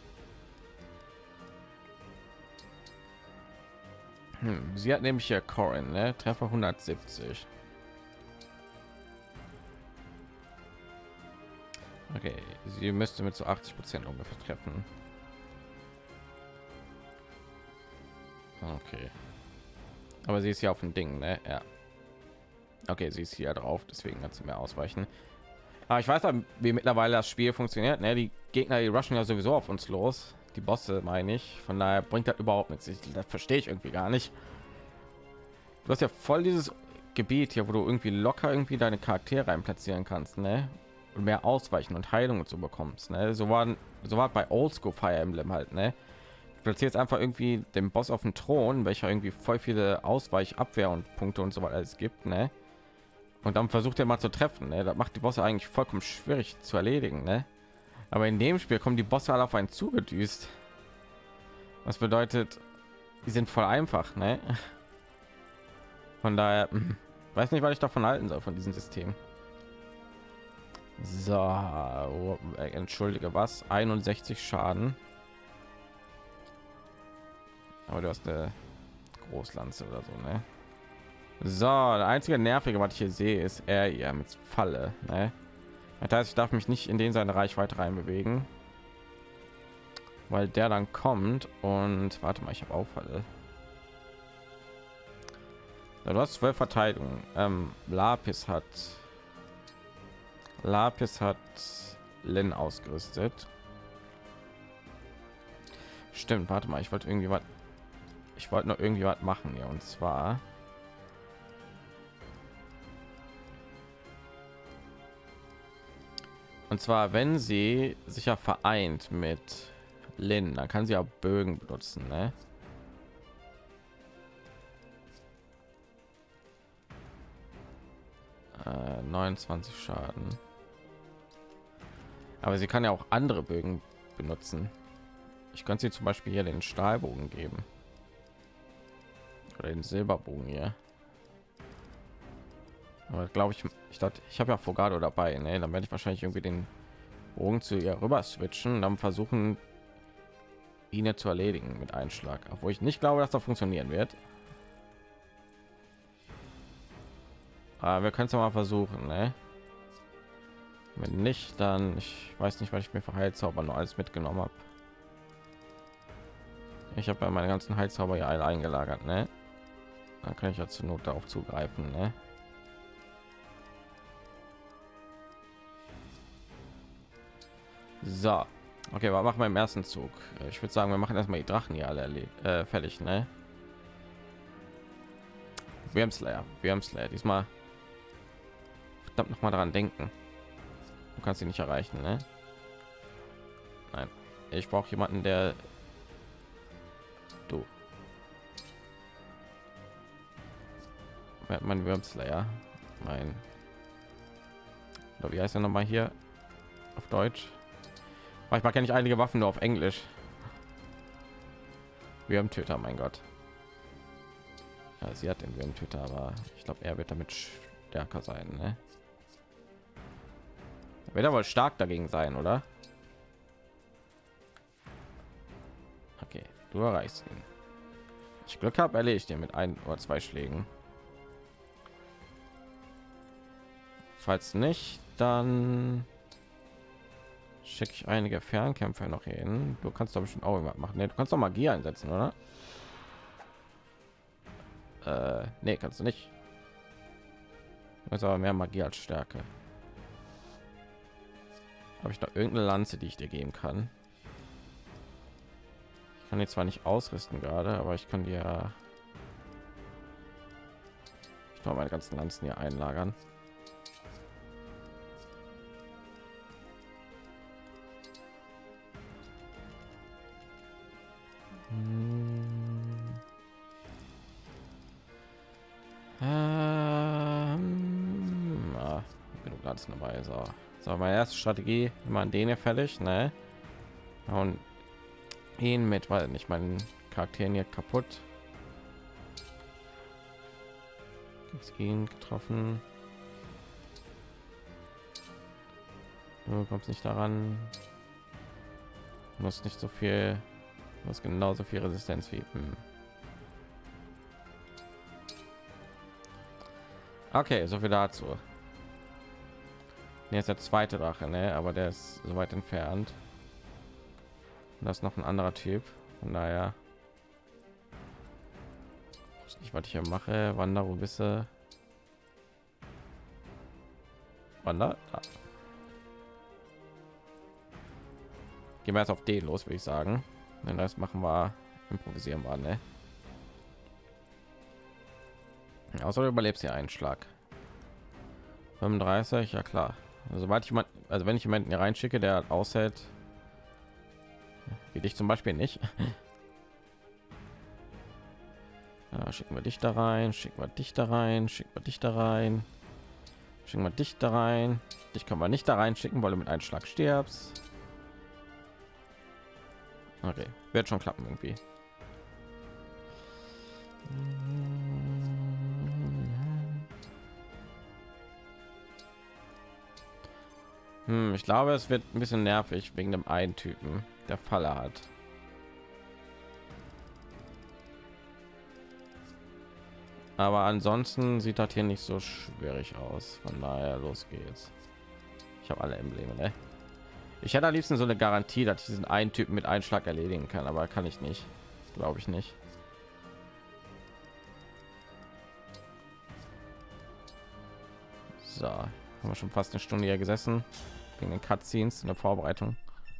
sie hat nämlich hier Corin, ne? Treffer 170. Okay, sie müsste mit so 80% ungefähr treffen. Okay, aber sie ist ja auf dem Ding, ne? Ja. Okay, sie ist hier drauf, deswegen hat sie mehr ausweichen. Aber ich weiß, wie mittlerweile das Spiel funktioniert, ne? Die Gegner, die rushen ja sowieso auf uns los. Die Bosse, meine ich. Von daher bringt das überhaupt nichts. Das verstehe ich irgendwie gar nicht. Du hast ja voll dieses Gebiet hier, wo du irgendwie locker irgendwie deine Charaktere rein platzieren kannst, ne? Und mehr Ausweichen und Heilung und so bekommst, ne? So war bei Oldschool Fire Emblem halt, ne? Du platzierst einfach irgendwie den Boss auf den Thron, welcher irgendwie voll viele Ausweich, Abwehr und Punkte und so weiter alles gibt, ne? Und dann versucht er mal zu treffen, ne? Das macht die Bosse eigentlich vollkommen schwierig zu erledigen, ne? Aber in dem Spiel kommen die Bosse alle auf einen zugedüst. Was bedeutet, die sind voll einfach, ne? Von daher weiß nicht, was ich davon halten soll von diesem System. So, entschuldige, was? 61 Schaden. Aber du hast eine Großlanze oder so, ne? So, der einzige nervige, was ich hier sehe, ist er hier mit Falle, ne? Das heißt, ich darf mich nicht in den seine Reichweite rein bewegen, weil der dann kommt und warte mal, ich habe Auffalle. Du hast 12 Verteidigung. Lapis hat Lin ausgerüstet. Stimmt, warte mal, ich wollte noch irgendwie was machen, ja, und zwar wenn sie sich ja vereint mit Lin, dann kann sie auch Bögen benutzen, ne? 29 Schaden. Aber sie kann ja auch andere Bögen benutzen. Ich könnte sie zum Beispiel hier den Stahlbogen geben. Oder den Silberbogen hier. Aber glaube ich dachte, ich habe ja Fogado dabei, ne? Dann werde ich wahrscheinlich irgendwie den Bogen zu ihr rüber switchen und dann versuchen, ihn zu erledigen mit Einschlag. Obwohl ich nicht glaube, dass das funktionieren wird. Aber wir können es mal versuchen, ne? Wenn nicht, dann ich weiß nicht, weil ich mir für Heilzauber nur alles mitgenommen habe. Ich habe ja meine ganzen Heilzauber ja alle eingelagert, ne? Dann kann ich ja zur Not darauf zugreifen, ne? So, okay, was machen wir im ersten Zug? Ich würde sagen, wir machen erstmal die Drachen hier alle fertig, ne? Wyrmslayer. Diesmal verdammt noch mal daran denken. Du kannst sie nicht erreichen, ne? Nein, ich brauche jemanden, der du. Mein Wyrmslayer, oder wie heißt er noch mal hier auf Deutsch? Manchmal kenne ich einige Waffen nur auf Englisch. Wyrmtöter, mein Gott. Ja, sie hat den Wyrmtöter, aber ich glaube, er wird damit stärker sein, ne? Wird aber stark dagegen sein, oder? Okay, du erreichst ihn. Ich Glück habe, erledige ich dir mit 1 oder 2 Schlägen. Falls nicht, dann schicke ich einige Fernkämpfer noch hin. Du kannst doch bestimmt auch irgendwas machen. Nee, du kannst doch Magie einsetzen, oder? Nee, kannst du nicht. Du hast aber mehr Magie als Stärke. Habe ich noch irgendeine Lanze, die ich dir geben kann? Ich kann jetzt zwar nicht ausrüsten gerade, aber ich kann dir meine ganzen Lanzen hier einlagern. Genug Lanzen dabei. So, meine erste Strategie, immer an den hier fertig, ne? Und ihn mit, weil nicht meinen Charakteren hier kaputt. Gibt's ihn getroffen? Du kommst nicht daran. Du musst nicht so viel, du hast genauso viel Resistenz wie. Okay, so viel dazu. Jetzt der zweite Drache, ne? Aber der ist so weit entfernt. Und das ist noch ein anderer Typ. Von daher nicht, was ich hier mache. Wander, wo bist du? Wander. Ah. Gehen wir jetzt auf den los, würde ich sagen. Wenn das machen wir, improvisieren wir, ne? Außer du überlebst hier einen Schlag. 35, ja klar. Sobald jemand, also wenn ich jemanden hier reinschicke, der aushält, wie dich zum Beispiel nicht, ja, schicken wir dich da rein, schicken wir dich da rein, schicken wir dich da rein, schicken wir dich da rein. Dich kann man nicht da rein schicken, weil du mit einem Schlag stirbst. Okay, wird schon klappen irgendwie. Ich glaube, es wird ein bisschen nervig wegen dem einen Typen, der Falle hat. Aber ansonsten sieht das hier nicht so schwierig aus. Von daher, los geht's. Ich habe alle Embleme, ne? Ich hätte am liebsten so eine Garantie, dass ich diesen einen Typen mit einem Schlag erledigen kann, aber kann ich nicht. Glaube ich nicht. So, haben wir schon fast eine Stunde hier gesessen wegen den Cutscenes in der Vorbereitung.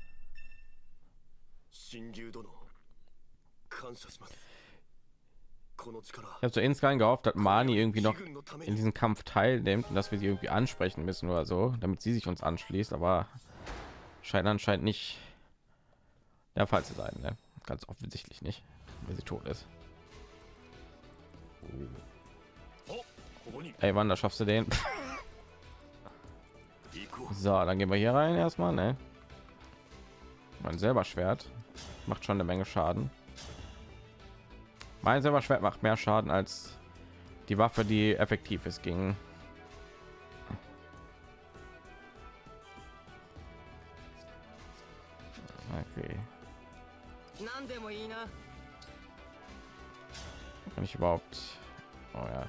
Ich habe so insgesamt gehofft, dass Mani irgendwie noch in diesem Kampf teilnimmt und dass wir sie irgendwie ansprechen müssen oder so, damit sie sich uns anschließt, aber scheint anscheinend nicht der Fall zu sein, ne? Ganz offensichtlich nicht, wenn sie tot ist. Ey, Wanda, schaffst du den? So, dann gehen wir hier rein erstmal, ne? Mein selber Schwert macht schon eine Menge Schaden. Mein selber Schwert macht mehr Schaden als die Waffe, die effektiv ist gegen. Okay. Kann ich überhaupt? Oh ja.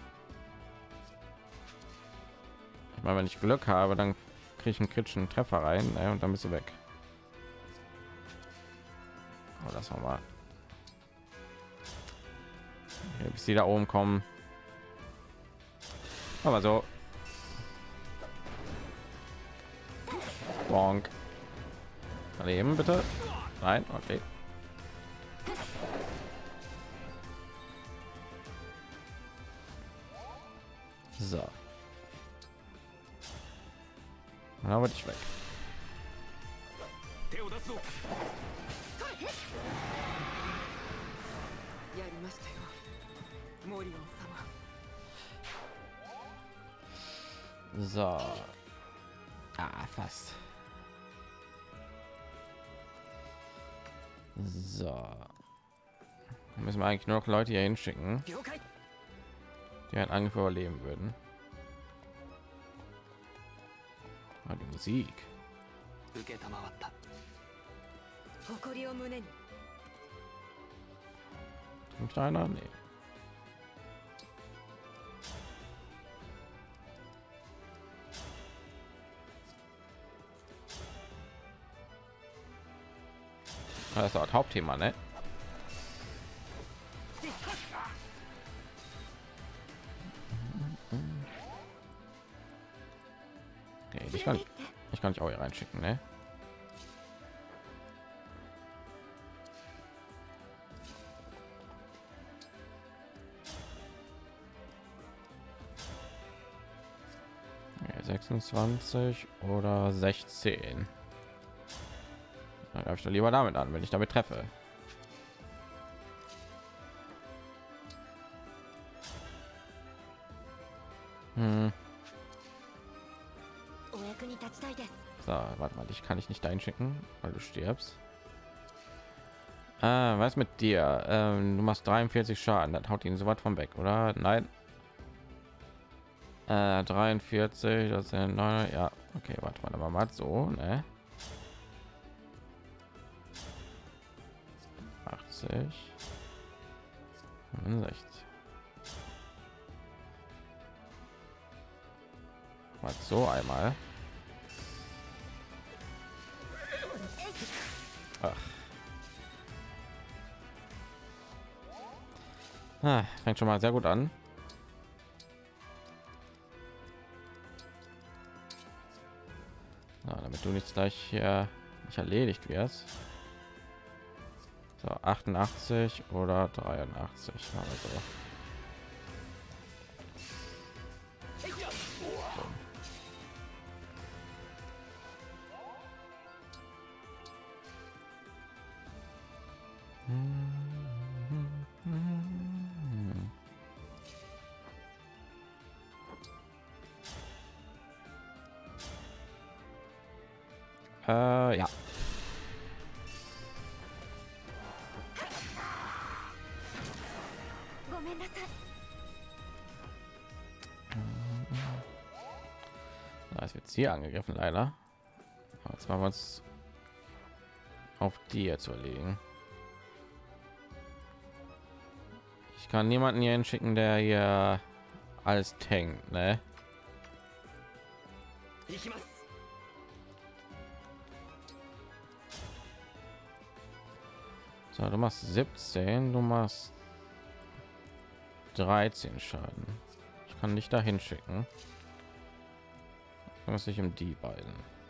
Ich meine, wenn ich Glück habe, dann kriege ich einen kritischen Treffer rein, ne, und dann bist du weg. Oh, das war mal. Okay, bis die da oben kommen. Aber so. Bonk. Daneben bitte. Nein, okay. So. Dann wird ich weg. So. Ah, fast. So. Müssen wir eigentlich nur noch Leute hier hinschicken, die einen Angriff überleben würden. Ah, die Musik. Kommt einer? Nee. Das ist das Hauptthema, ne? Okay, ich kann nicht auch hier reinschicken, ne? Ja, 26 oder 16. Dann darf ich doch lieber damit an, wenn ich damit treffe. So, warte mal, dich kann ich nicht dahin schicken, weil du stirbst. Was mit dir? Du machst 43 Schaden, das haut ihn so weit von weg, oder? Nein. 43, das sind 9, ja. Okay, warte mal, aber mal so, ne? 80, 65. Mal so einmal. Fängt schon mal sehr gut an. Ja, damit du nicht gleich hier nicht erledigt wirst. So, 88 oder 83. Also. Ja. Es wird hier angegriffen, leider. Jetzt machen wir uns auf die jetzt überlegen. Ich kann niemanden hier hinschicken, der hier alles tankt, ne? So, du machst 17, du machst 13 Schaden. Ich kann dich dahin schicken. Muss ich um die beiden.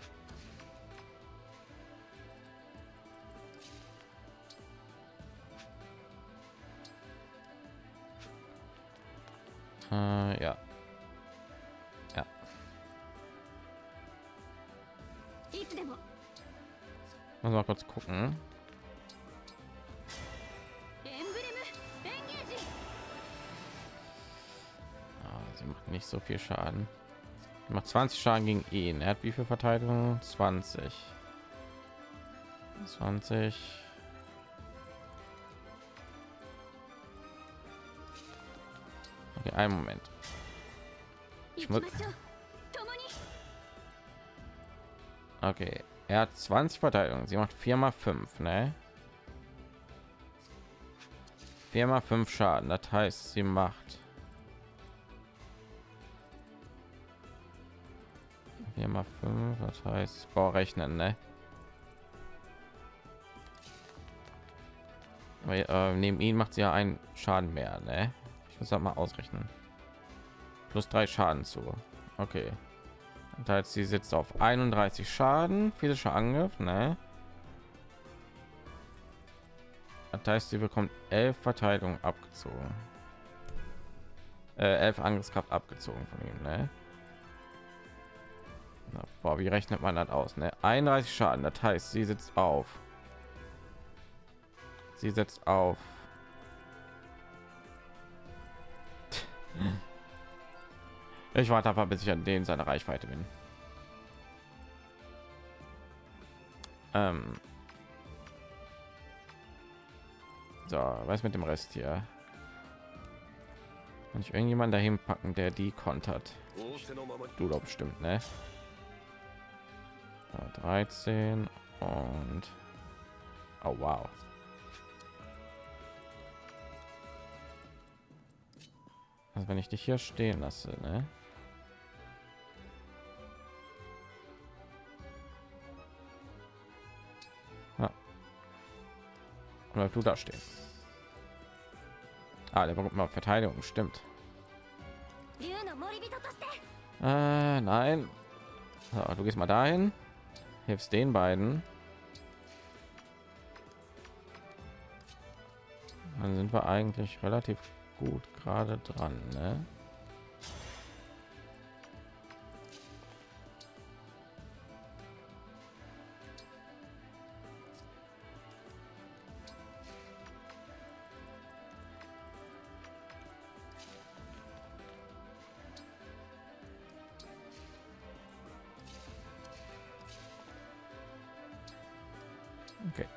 Ja. Ja. Muss mal kurz gucken. Sie macht nicht so viel Schaden. Sie macht 20 Schaden gegen ihn. Er hat wie viel Verteidigung? 20. 20. Okay, einen Moment. Ich muss. Okay, er hat 20 Verteidigung. Sie macht 4 mal 5, ne? 4 mal 5 Schaden. Das heißt, sie macht 4 mal 5. Das heißt, rechnen, ne? Weil, neben ihn macht sie ja einen Schaden mehr, ne? Ich muss das mal ausrechnen. Plus 3 Schaden zu. Okay. Das heißt, sie sitzt auf 31 Schaden, physischer Angriff, ne? Das heißt, sie bekommt 11 Verteidigung abgezogen. 11 Angriffskraft abgezogen von ihm, ne? Na, boah, wie rechnet man das aus, ne? 31 Schaden, das heißt, sie sitzt auf. Sie setzt auf. Ich warte einfach, bis ich an den seine Reichweite bin. So, was mit dem Rest hier? Kann ich irgendjemand dahin packen, der die kontert? Du doch bestimmt, ne? 13 und oh wow. Also wenn ich dich hier stehen lasse, ne? Ja. Oder du da stehen. Ah, der bekommt mal Verteidigung, stimmt. Nein. So, du gehst mal dahin, hilfst den beiden. Dann sind wir eigentlich relativ gut gerade dran, ne? Okay.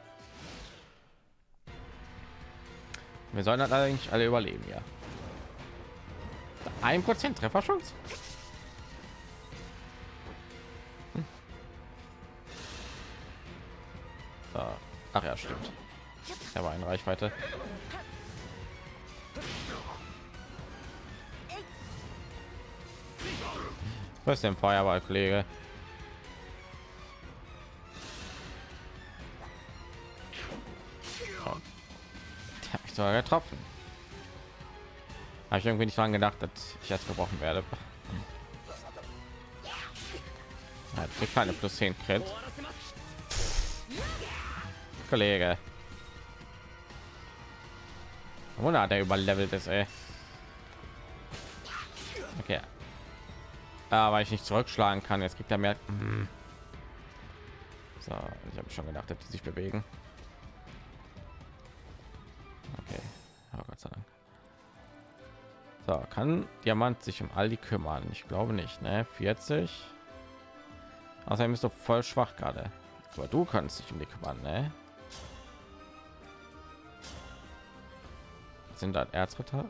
Wir sollen das eigentlich alle überleben, ja. 1% Trefferchance. So. Ach ja, stimmt. Er war in Reichweite. Was ist denn Feuerball, Kollege? Oh. Der hat mich sogar getroffen. Habe ich irgendwie nicht dran gedacht, dass ich jetzt gebrochen werde. Ja, kriegt keine plus 10 Crit. Kollege. Wunder, der überlevelt ist, ey. Okay. Weil ich nicht zurückschlagen kann, jetzt kriegt er mehr. So, ich habe schon gedacht, dass die sich bewegen. Okay, oh Gott sei Dank. So, kann Diamant sich um all die kümmern? Ich glaube nicht, ne? 40. Außerdem bist du voll schwach gerade. Aber du kannst dich um die kümmern, ne? Sind da Erzritter?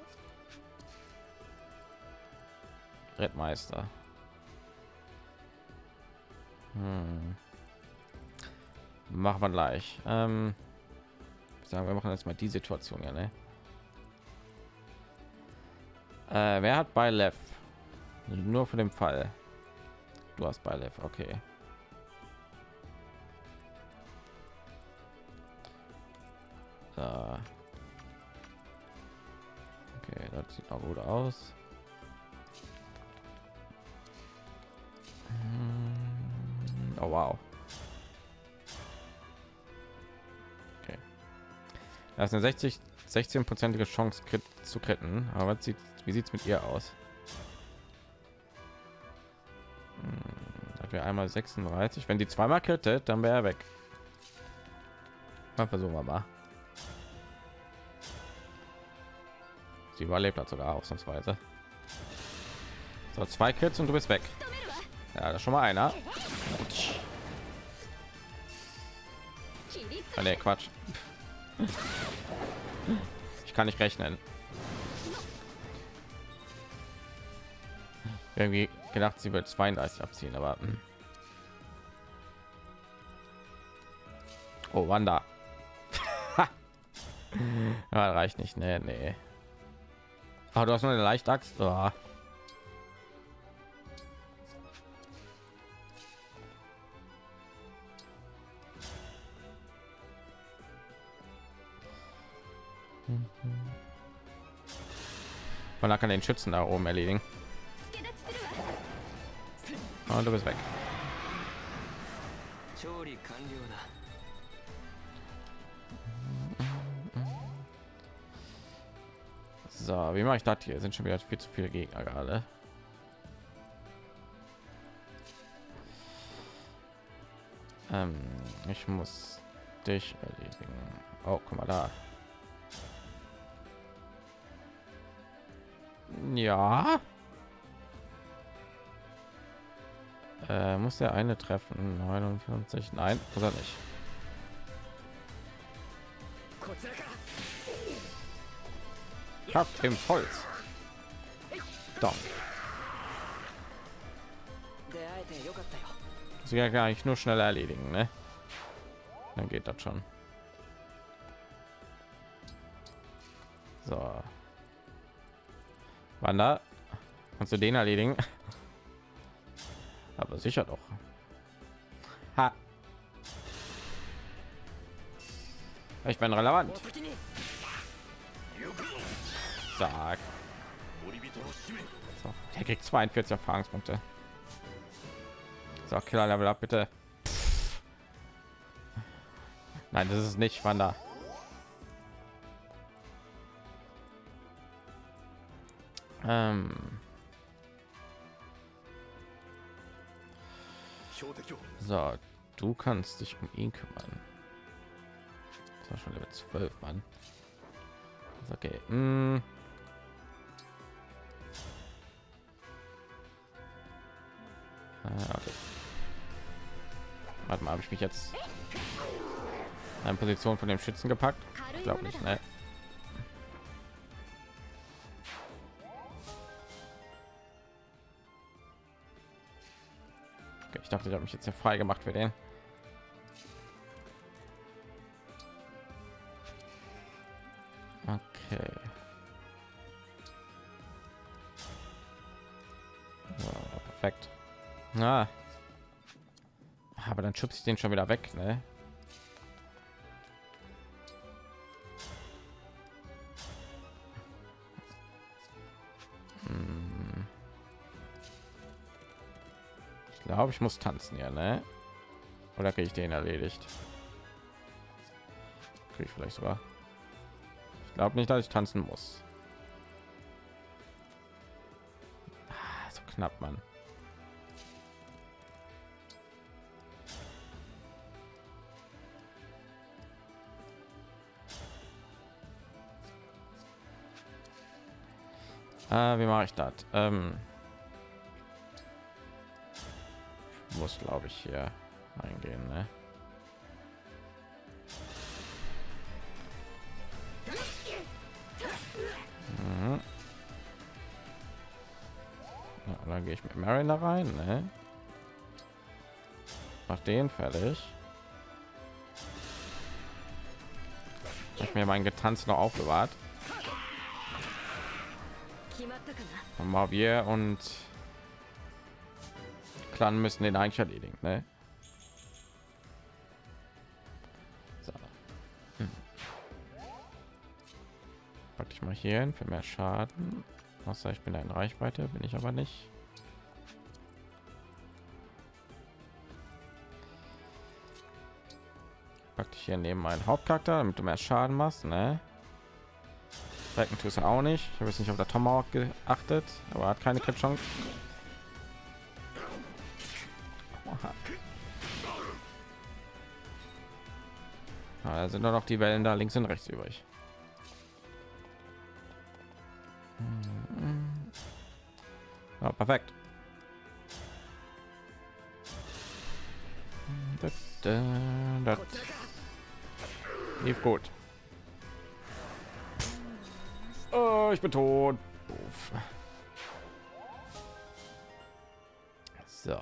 Rittmeister. Machen wir gleich. Ich sagen, wir machen jetzt mal die Situation, ja, ne? Wer hat bei Lev? Nur für den Fall. Du hast bei Lev, okay. Okay, das sieht auch gut aus. Oh wow. Okay. Das ist eine 16-prozentige Chance zu kritten. Aber wie sieht es mit ihr aus? Hat wir einmal 36. Wenn die zweimal krittet, dann wäre er weg. Mal versuchen wir mal. Sie überlebt hat sogar ausnahmsweise. So, 2 Crits und du bist weg. Ja, das ist schon mal einer. Ah, nee, Quatsch. Ich kann nicht rechnen. Irgendwie gedacht, sie wird 32 abziehen, aber oh, Wanda. Ja, reicht nicht. Nee. Aber du hast nur eine leichte Axt. Oh. Man kann den Schützen da oben erledigen. Und du bist weg. So, wie mache ich das hier? Sind schon wieder viel zu viele Gegner gerade. Ich muss dich erledigen. Oh, guck mal da. Ja. Muss der eine treffen? 59? Nein, muss er nicht. Kraft im Holz. Doch. Sie ja gar nicht nur schnell erledigen, ne? Dann geht das schon. So. Wanda, kannst du den erledigen? Aber sicher doch. Ha. Ich bin relevant. Sag. So, der kriegt 42 Erfahrungspunkte. So, Killer Level ab, bitte. Pff. Nein, das ist nicht Wanda. So, du kannst dich um ihn kümmern. Das war schon Level 12, Mann. Ist okay. Okay. Warte mal, habe ich mich jetzt in Position von dem Schützen gepackt? Ich glaube nicht, ne? Okay, ich dachte, ich habe mich jetzt hier frei gemacht für den. Okay. So, perfekt. Na. Aber dann schubst ich den schon wieder weg, ne? Ich glaube, ich muss tanzen, ja, ne? Oder kriege ich den erledigt? Kriege ich vielleicht sogar. Ich glaube nicht, dass ich tanzen muss. So knapp, Mann. Wie mache ich das? Muss, glaube ich, hier eingehen, ne? Mhm. Ja, dann gehe ich mit Marion da rein, ne? Mach den fertig. Ich mir mein Getanz noch aufbewahrt. Und Marvier und Clan müssen den eigentlich erledigen, ne? So. Pack ich mal hier hin für mehr Schaden. Außer ich bin in Reichweite, bin ich aber nicht. pack dich hier neben meinen Hauptcharakter, damit du mehr Schaden machst, ne? Strecken tust du auch nicht. Ich habe jetzt nicht auf der Tomahawk geachtet, aber hat keine Crit-Chance. Da sind nur noch die Wellen da links und rechts übrig. Ja, perfekt. Das lief gut. Oh, ich bin tot. Uff. So.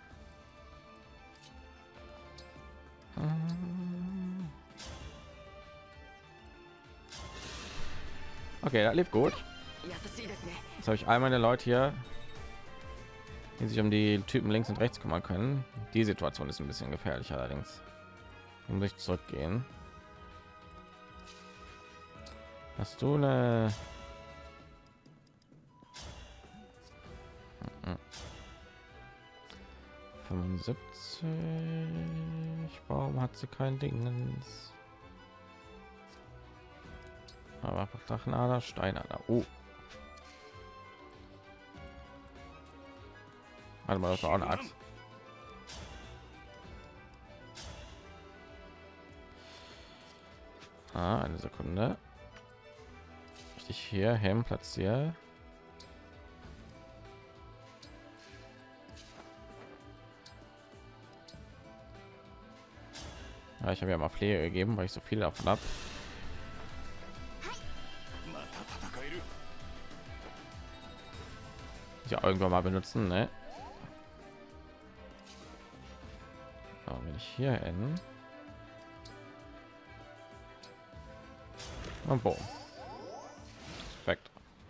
Okay, das lief gut. Jetzt habe ich all meine Leute hier, die sich um die Typen links und rechts kümmern können. Die Situation ist ein bisschen gefährlich allerdings. Muss ich zurückgehen. Hast du eine 75? Warum hat sie kein Dingens? Aber Drachenader, Steinader. Oh. Warte mal, das war auch eine Axt. Eine Sekunde. Ich hier hin platziere. Ja, ich habe ja mal Pflege gegeben, weil ich so viele davon habe. Ja, irgendwann mal benutzen, ne? So, wenn ich hier hin und boom. Perfekt.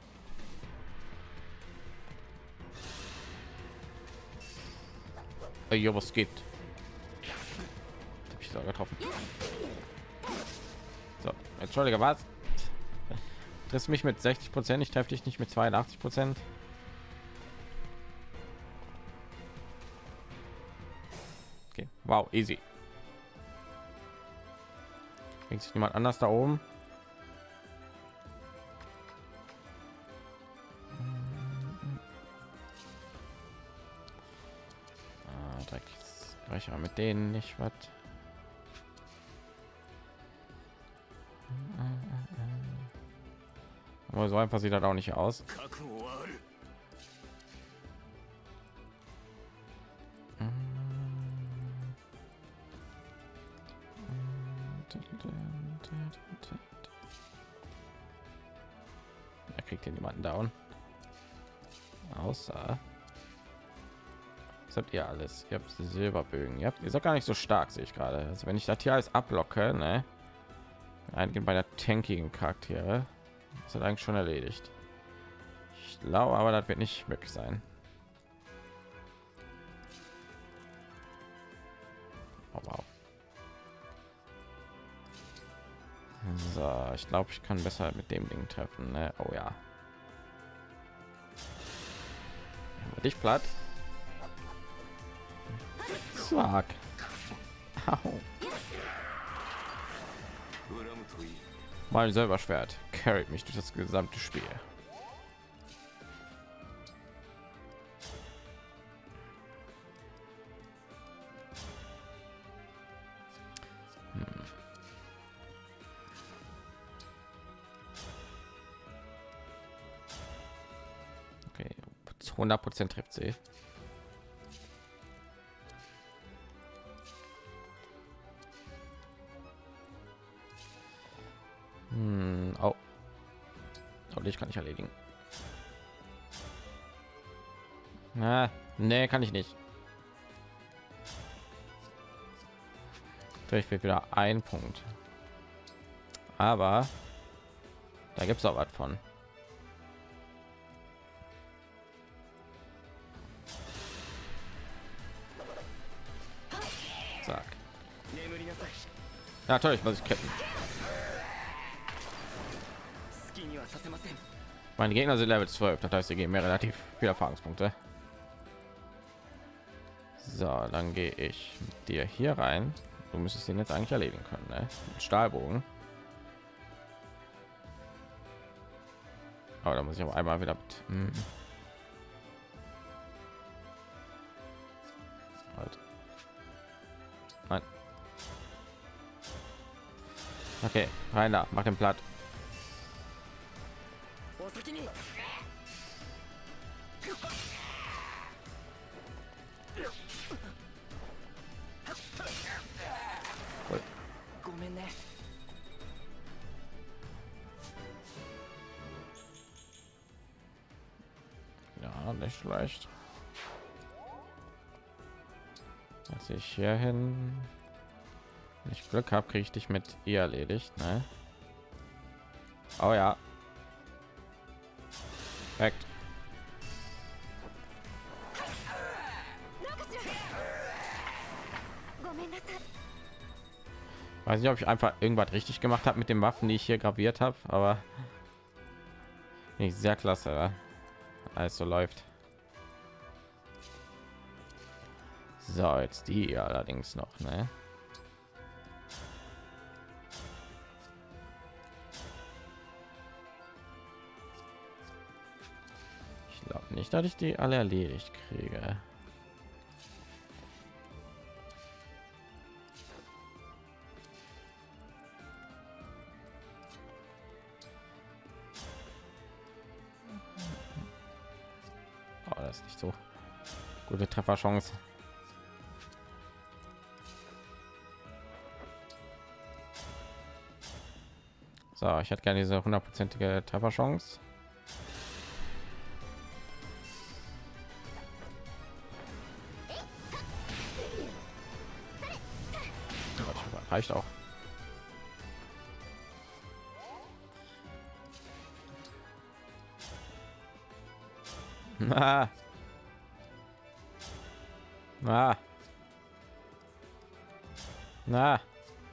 Jo, was geht? Hab ich da getroffen. So, entschuldige, was? Triffst mich mit 60%, ich treffe dich nicht mit 82%. Okay, wow, easy. Bringt sich niemand anders da oben? Ich mit denen nicht was. Aber so einfach sieht das auch nicht aus. Er kriegt hier niemanden down. Außer was habt ihr alles? Ihr habt Silberbögen. Ihr seid gar nicht so stark, sehe ich gerade. Also wenn ich das hier alles ablocke, ne? Eingehen bei der tankigen Charaktere, ist das eigentlich schon erledigt. Ich glaube, aber das wird nicht möglich sein. Oh, wow. So, ich glaube, ich kann besser mit dem Ding treffen. Ne? Oh ja. Dich platt. Sag. Mein Silberschwert carryt mich durch das gesamte Spiel. Okay, 100% trifft sie. Oh. Oh, ich kann nicht erledigen. Na, nee, kann ich nicht. Ich will wieder ein Punkt. Aber da gibt es auch was von. Sag. Ja, natürlich muss ich ketten. Meine Gegner sind Level 12, das heißt, sie geben mir relativ viele Erfahrungspunkte. So, dann gehe ich mit dir hier rein. Du müsstest ihn jetzt eigentlich erledigen können, ne? Mit Stahlbogen. Aber da muss ich auch einmal wieder mit, halt. Nein. Okay, rein da, mach den platt. Cool. Ja, nicht schlecht. Als ich hier hin, wenn ich Glück habe, kriege ich dich mit ihr erledigt, ne? Oh ja. Perfekt. Weiß nicht, ob ich einfach irgendwas richtig gemacht habe mit den Waffen, die ich hier graviert habe, aber nicht sehr klasse, oder? Alles so läuft. So, jetzt die allerdings noch, ne? Ich glaube nicht, dass ich die alle erledigt kriege. Oh, das ist nicht so gute Trefferchance. So, ich hätte gerne diese 100%ige Trefferchance. Reicht auch. Ah. Ah. Na.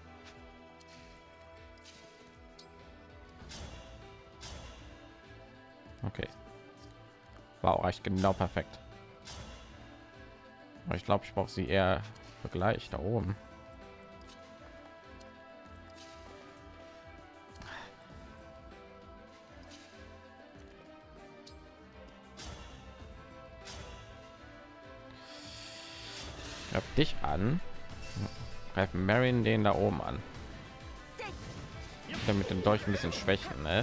Okay. Wow, reicht genau perfekt. Aber ich glaube, ich brauche sie eher für gleich da oben. Greif dich an. Greif Marin den da oben an. Der mit dem Dolch ein bisschen schwächen, ne?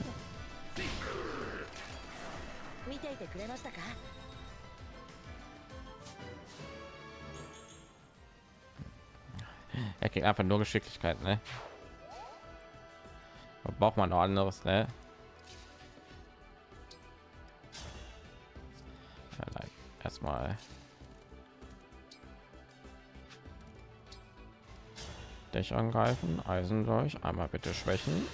Er kriegt einfach nur Geschicklichkeit, ne? Da braucht man noch anderes, ne? Ja, nein, erstmal dich angreifen, Eisen durch, einmal bitte schwächen.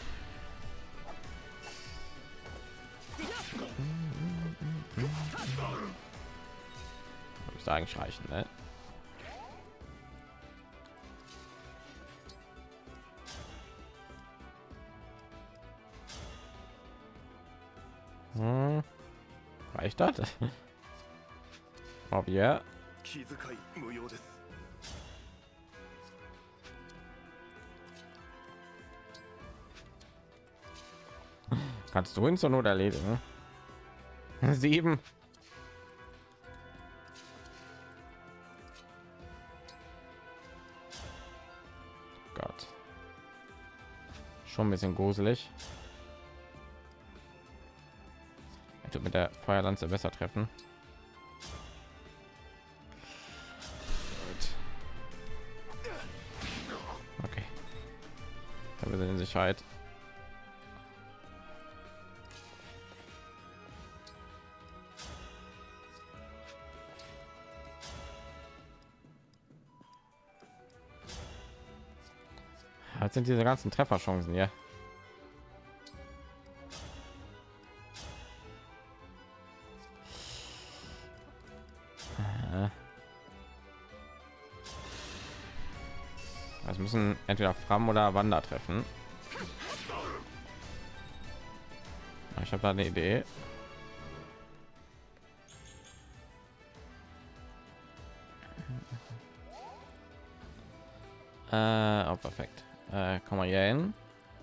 Müsste eigentlich reichen, ne? Reicht das? Ob ja. Kannst du ihn zur Not erledigen? 7. Gott. Schon ein bisschen gruselig. Er tut mit der Feuerlanze besser treffen. Okay. Wir sind in Sicherheit. Was sind diese ganzen Trefferchancen hier? Es müssen entweder Fram oder Wander treffen. Ich habe da eine Idee. Oh, perfekt. Komm mal hier hin.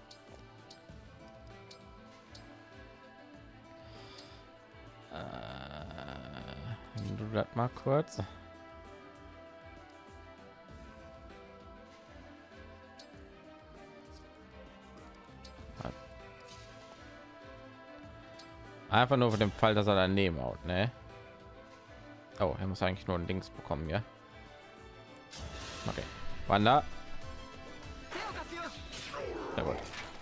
Du das mal kurz. Einfach nur für den Fall, dass er daneben haut, ne? Oh, er muss eigentlich nur ein Dings bekommen, ja. Okay. Wander. Sehr gut.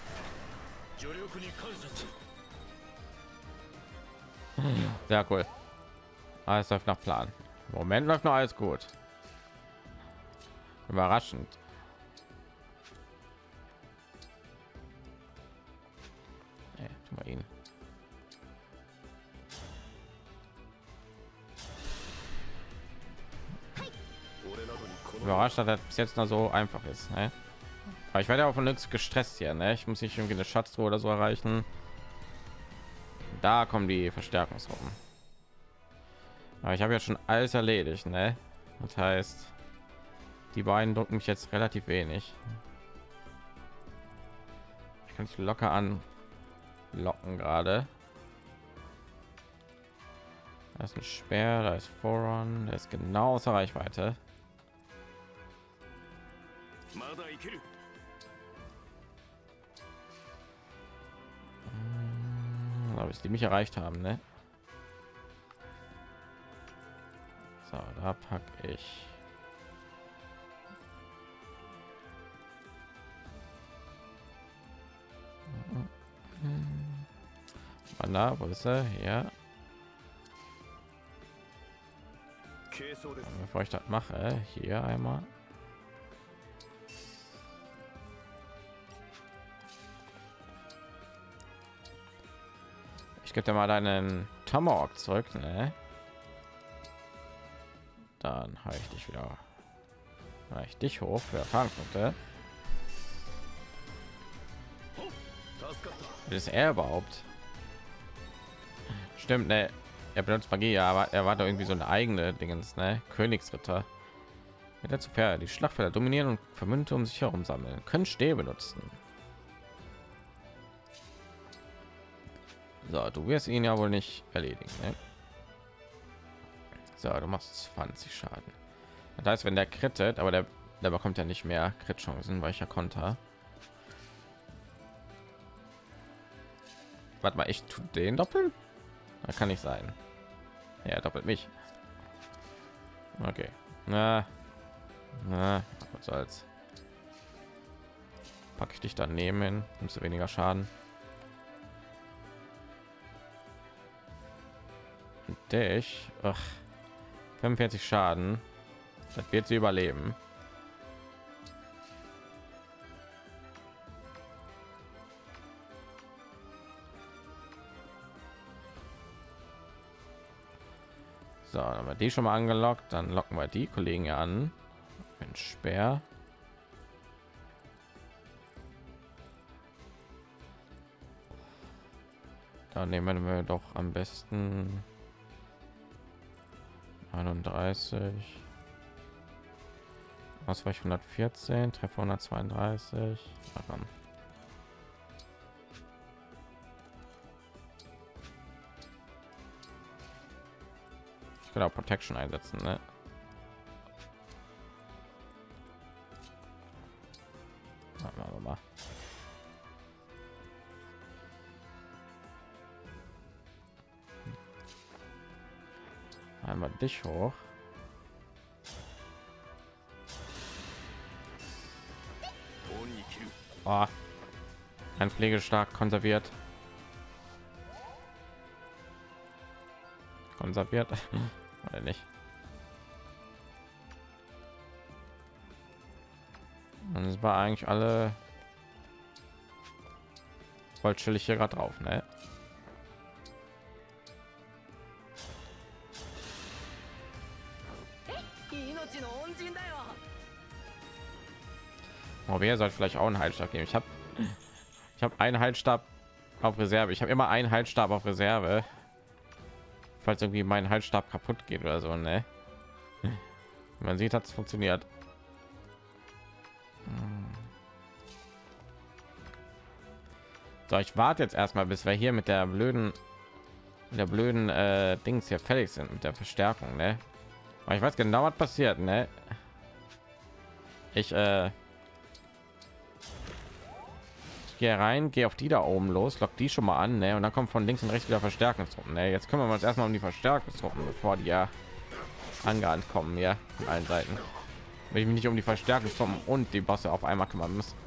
Sehr cool. Alles läuft nach Plan. Im Moment läuft noch alles gut. Überraschend. Ja, tu mal ihn. Überrascht, dass das bis jetzt noch so einfach ist, ne? Aber ich werde ja auch von nichts gestresst hier, ne? Ich muss nicht irgendwie eine Schatztruhe oder so erreichen. Da kommen die Verstärkungsgruppen. Aber ich habe ja schon alles erledigt, ne? Das heißt, die beiden drücken mich jetzt relativ wenig. Ich kann ich locker anlocken gerade. Da ist ein Speer, da ist Voron, der ist genau außer Reichweite. Aber bis die mich erreicht haben, ne? So, da pack ich Wander, wo ist er? Ja. Bevor ich das mache, hier einmal. Ich gebe dir mal deinen Tomahawk zurück, ne? Dann habe ich dich wieder, ich dich hoch für Erfahrungspunkte. Wie ist er überhaupt? Stimmt, ne? Er benutzt Magie, ja, aber er war doch irgendwie so eine eigene Dingens, ne? Königsritter. Mit der zu Pferde die Schlachtfelder dominieren und Vermünte um sich herum sammeln, können Stäbe benutzen. So, du wirst ihn ja wohl nicht erledigen, ne? So, du machst 20 Schaden. Das heißt, wenn der krittet, aber der bekommt ja nicht mehr Crit-Chancen, weil ich ja Konter. Warte mal, ich tue den doppeln? Da kann nicht sein. Ja, doppelt mich. Okay. Na, was soll's. Packe ich dich daneben hin, nimmst du weniger Schaden. Und dich, 45 Schaden. Das wird sie überleben. So, dann haben wir die schon mal angelockt, dann locken wir die Kollegen ja an. Ein Speer. Da nehmen wir doch am besten 31. Ausweich 114, Treffer 132. Genau, Protection einsetzen, ne? Machen wir mal. Einmal dich hoch. Oh, ein Pflegestark konserviert. Konserviert. Oder nicht? Und es war eigentlich alle voll chillig hier gerade drauf, ne? Oh, wer sollte vielleicht auch einen Heilstab geben? Ich habe einen Heilstab auf Reserve. Ich habe immer einen Heilstab auf Reserve, falls irgendwie mein Heilstab kaputt geht oder so, ne? Man sieht, hat es funktioniert. So, ich warte jetzt erstmal, bis wir hier mit der blöden Dings hier fertig sind mit der Verstärkung, ne? Aber ich weiß genau, was passiert, ne? Ich gehe rein, gehe auf die da oben los, lock die schon mal an, ne? Und dann kommt von links und rechts wieder Verstärkungstruppen, ne? Jetzt kümmern wir uns erstmal um die Verstärkungstruppen, bevor die ja angerannt kommen, ja, von allen Seiten. Wenn ich mich nicht um die Verstärkungstruppen und die Bosse auf einmal kümmern muss.